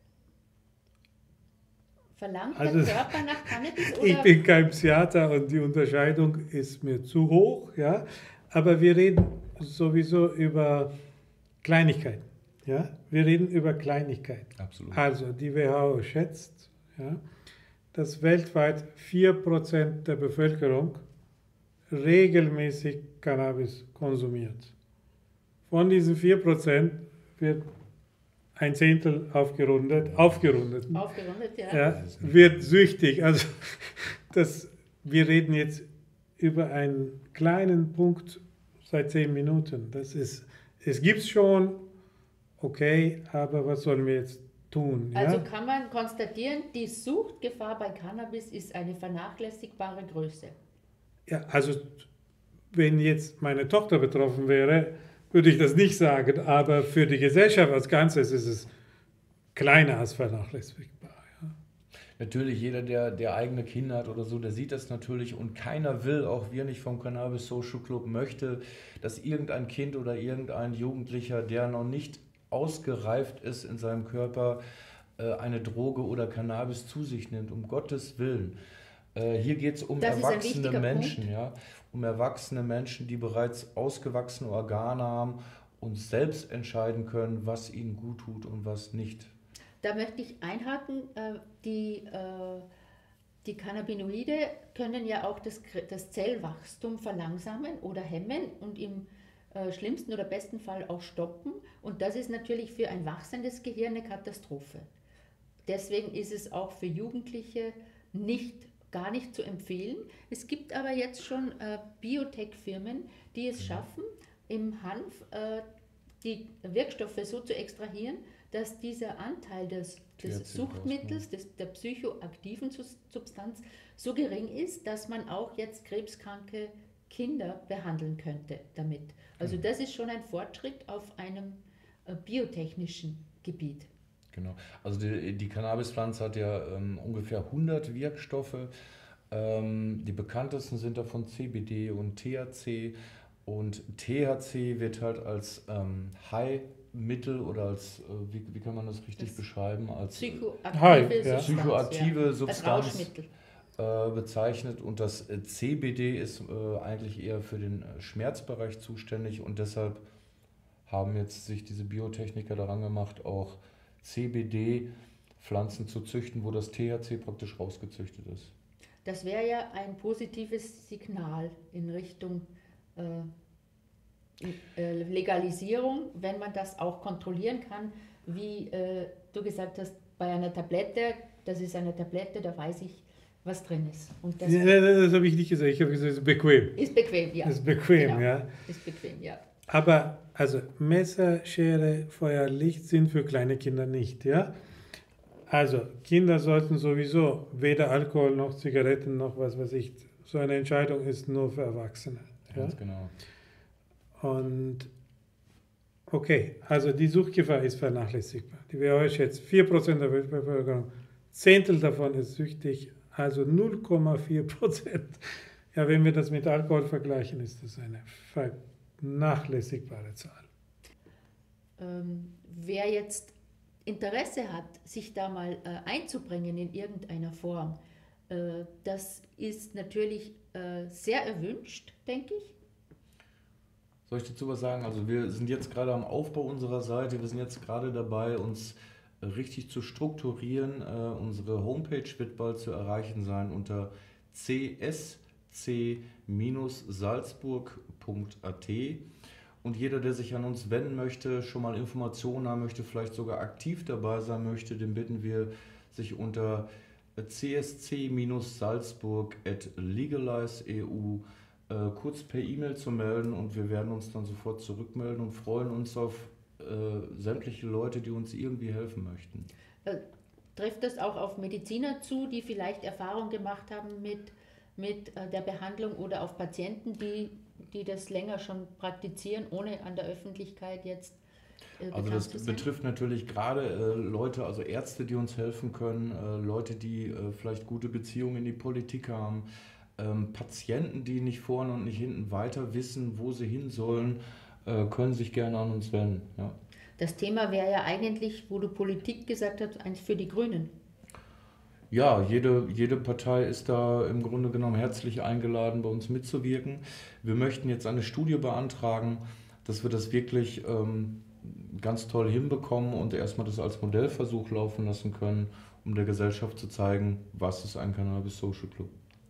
Speaker 1: Verlangt
Speaker 3: Also,
Speaker 1: der Körper nach Cannabis?
Speaker 3: Ich
Speaker 1: Oder?
Speaker 3: bin kein Psychiater und die Unterscheidung ist mir zu hoch, ja. Aber wir reden sowieso über Kleinigkeiten, ja. Wir reden über Kleinigkeiten.
Speaker 2: Absolut.
Speaker 3: Also die W H O schätzt, ja, dass weltweit vier Prozent der Bevölkerung regelmäßig Cannabis konsumiert. Von diesen vier Prozent wird ein Zehntel aufgerundet, aufgerundet,
Speaker 1: Aufgerundet, ja.
Speaker 3: ja, wird süchtig. Also das, wir reden jetzt über einen kleinen Punkt seit zehn Minuten. Das ist, es gibt es schon, okay, aber was sollen wir jetzt tun? Ja?
Speaker 1: Also kann man konstatieren, die Suchtgefahr bei Cannabis ist eine vernachlässigbare Größe.
Speaker 3: Ja, also wenn jetzt meine Tochter betroffen wäre, würde ich das nicht sagen, aber für die Gesellschaft als Ganzes ist es kleiner als vernachlässigbar. Ja.
Speaker 2: Natürlich, jeder, der, der eigene Kinder hat oder so, der sieht das natürlich und keiner will, auch wir nicht vom Cannabis Social Club, möchte, dass irgendein Kind oder irgendein Jugendlicher, der noch nicht ausgereift ist in seinem Körper, äh, eine Droge oder Cannabis zu sich nimmt, um Gottes Willen. Äh, hier geht es um
Speaker 1: Das ist ein
Speaker 2: erwachsene
Speaker 1: wichtiger
Speaker 2: Menschen,
Speaker 1: Punkt.
Speaker 2: ja, um erwachsene Menschen, die bereits ausgewachsene Organe haben und selbst entscheiden können, was ihnen gut tut und was nicht.
Speaker 1: Da möchte ich einhaken, äh, die, äh, die Cannabinoide können ja auch das, das Zellwachstum verlangsamen oder hemmen und im äh, schlimmsten oder besten Fall auch stoppen. Und das ist natürlich für ein wachsendes Gehirn eine Katastrophe. Deswegen ist es auch für Jugendliche nicht gar nicht zu empfehlen. Es gibt aber jetzt schon äh, Biotech-Firmen, die es schaffen, im Hanf äh, die Wirkstoffe so zu extrahieren, dass dieser Anteil des, des
Speaker 2: T H C
Speaker 1: Suchtmittels, des, der psychoaktiven Sus- Substanz so gering ist, dass man auch jetzt krebskranke Kinder behandeln könnte damit. Also das ist schon ein Fortschritt auf einem äh, biotechnischen Gebiet.
Speaker 2: Genau. Also die, die Cannabispflanze hat ja ähm, ungefähr hundert Wirkstoffe. Ähm, die bekanntesten sind davon C B D und T H C. Und T H C wird halt als ähm, High-Mittel oder als, äh, wie, wie kann man das richtig
Speaker 1: Das
Speaker 2: beschreiben, als
Speaker 1: Psychoaktive
Speaker 3: Hi,
Speaker 1: Substanz.
Speaker 3: ja.
Speaker 2: psychoaktive
Speaker 1: ja. Als
Speaker 2: Substanz
Speaker 1: Rauschmittel.
Speaker 2: äh, bezeichnet. Und das äh, C B D ist äh, eigentlich eher für den äh, Schmerzbereich zuständig. Und deshalb haben jetzt sich diese Biotechniker daran gemacht, auch C B D-Pflanzen zu züchten, wo das T H C praktisch rausgezüchtet ist.
Speaker 1: Das wäre ja ein positives Signal in Richtung äh, in, äh, Legalisierung, wenn man das auch kontrollieren kann, wie äh, du gesagt hast, bei einer Tablette, das ist eine Tablette, da weiß ich, was drin ist. Und das
Speaker 3: Ja, das habe ich nicht gesagt, ich habe gesagt, es ist bequem.
Speaker 1: ist bequem, ja.
Speaker 3: Es ist bequem,
Speaker 1: Genau.
Speaker 3: ja.
Speaker 1: Ist bequem, ja.
Speaker 3: Aber also Messer, Schere, Feuer, Licht sind für kleine Kinder nicht, ja. Also Kinder sollten sowieso weder Alkohol noch Zigaretten noch was weiß ich. So eine Entscheidung ist nur für Erwachsene. Ja?
Speaker 2: Ganz genau.
Speaker 3: Und okay, also die Suchtgefahr ist vernachlässigbar. Die W H O schätzt vier Prozent der Weltbevölkerung, Zehntel davon ist süchtig, also null Komma vier Prozent. Ja, wenn wir das mit Alkohol vergleichen, ist das eine vernachlässigbare Zahl.
Speaker 1: Ähm, wer jetzt Interesse hat, sich da mal äh, einzubringen in irgendeiner Form, äh, das ist natürlich äh, sehr erwünscht, denke ich.
Speaker 2: Soll ich dazu was sagen? Also wir sind jetzt gerade am Aufbau unserer Seite, wir sind jetzt gerade dabei, uns richtig zu strukturieren. Äh, unsere Homepage wird bald zu erreichen sein unter c s c salzburg punkt a t. Und jeder, der sich an uns wenden möchte, schon mal Informationen haben möchte, vielleicht sogar aktiv dabei sein möchte, den bitten wir, sich unter c s c salzburg at legalize punkt e u äh, kurz per E-Mail zu melden, und wir werden uns dann sofort zurückmelden und freuen uns auf äh, sämtliche Leute, die uns irgendwie helfen möchten.
Speaker 1: Äh, trifft das auch auf Mediziner zu, die vielleicht Erfahrung gemacht haben mit, mit äh, der Behandlung, oder auf Patienten, die die das länger schon praktizieren, ohne an der Öffentlichkeit jetzt äh,
Speaker 2: Also das betrifft natürlich gerade äh, Leute, also Ärzte, die uns helfen können, äh, Leute, die äh, vielleicht gute Beziehungen in die Politik haben, ähm, Patienten, die nicht vorne und nicht hinten weiter wissen, wo sie hin sollen, äh, können sich gerne an uns wenden. Ja.
Speaker 1: Das Thema wäre ja eigentlich, wo du Politik gesagt hast, eigentlich für die Grünen.
Speaker 2: Ja, jede, jede Partei ist da im Grunde genommen herzlich eingeladen, bei uns mitzuwirken. Wir möchten jetzt eine Studie beantragen, dass wir das wirklich ähm, ganz toll hinbekommen und erstmal das als Modellversuch laufen lassen können, um der Gesellschaft zu zeigen, was ist ein Cannabis Social Club.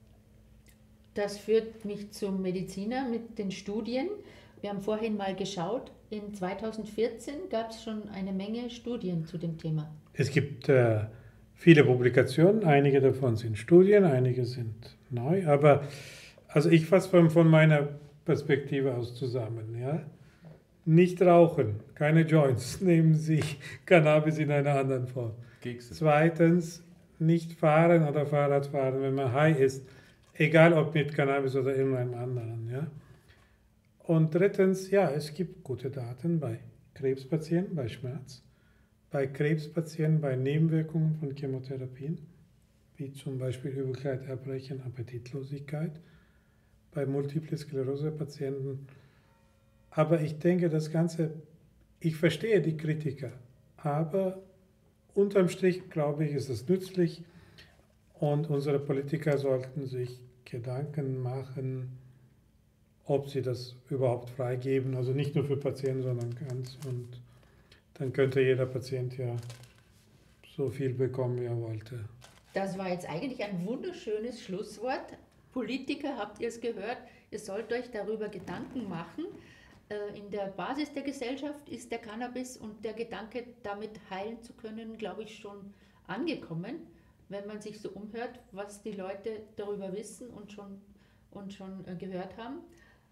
Speaker 1: Das führt mich zum Mediziner mit den Studien. Wir haben vorhin mal geschaut, in zweitausendvierzehn gab es schon eine Menge Studien zu dem Thema.
Speaker 3: Es gibt äh viele Publikationen, einige davon sind Studien, einige sind neu, aber also ich fasse von, von meiner Perspektive aus zusammen. Ja? Nicht rauchen, keine Joints, nehmen Sie Cannabis in einer anderen Form.
Speaker 2: Kekse.
Speaker 3: Zweitens, nicht fahren oder Fahrrad fahren, wenn man high ist, egal ob mit Cannabis oder irgendeinem anderen. Ja? Und drittens, ja, es gibt gute Daten bei Krebspatienten, bei Schmerz, bei Krebspatienten, bei Nebenwirkungen von Chemotherapien, wie zum Beispiel Übelkeit, Erbrechen, Appetitlosigkeit, bei Multiple Sklerose-Patienten. Aber ich denke, das Ganze, ich verstehe die Kritiker, aber unterm Strich, glaube ich, ist es nützlich, und unsere Politiker sollten sich Gedanken machen, ob sie das überhaupt freigeben, also nicht nur für Patienten, sondern ganz, und dann könnte jeder Patient ja so viel bekommen, wie er wollte.
Speaker 1: Das war jetzt eigentlich ein wunderschönes Schlusswort. Politiker, habt ihr es gehört, ihr sollt euch darüber Gedanken machen. In der Basis der Gesellschaft ist der Cannabis und der Gedanke, damit heilen zu können, glaube ich, schon angekommen, wenn man sich so umhört, was die Leute darüber wissen und schon, und schon gehört haben.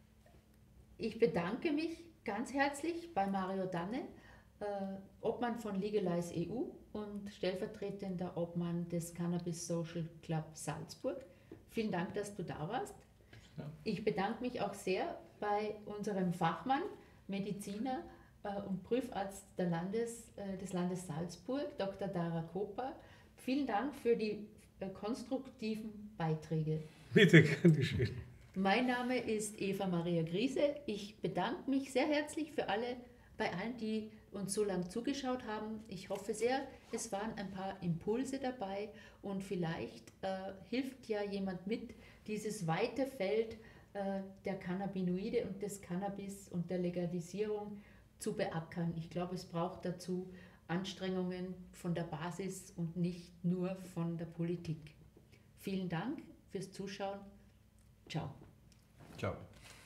Speaker 1: Ich bedanke mich ganz herzlich bei Mario Danne, Äh, Obmann von Legalize punkt e u und stellvertretender Obmann des Cannabis Social Club Salzburg. Vielen Dank, dass du da warst. Ja. Ich bedanke mich auch sehr bei unserem Fachmann, Mediziner äh, und Prüfarzt der Landes, äh, des Landes Salzburg, Doktor Dara Koper. Vielen Dank für die äh, konstruktiven Beiträge.
Speaker 3: Bitte, gerne schön.
Speaker 1: Mein Name ist Eva Maria Griese. Ich bedanke mich sehr herzlich für alle, bei allen, die uns so lange zugeschaut haben. Ich hoffe sehr, es waren ein paar Impulse dabei, und vielleicht äh, hilft ja jemand mit, dieses weite Feld äh, der Cannabinoide und des Cannabis und der Legalisierung zu beackern. Ich glaube, es braucht dazu Anstrengungen von der Basis und nicht nur von der Politik. Vielen Dank fürs Zuschauen. Ciao.
Speaker 2: Ciao.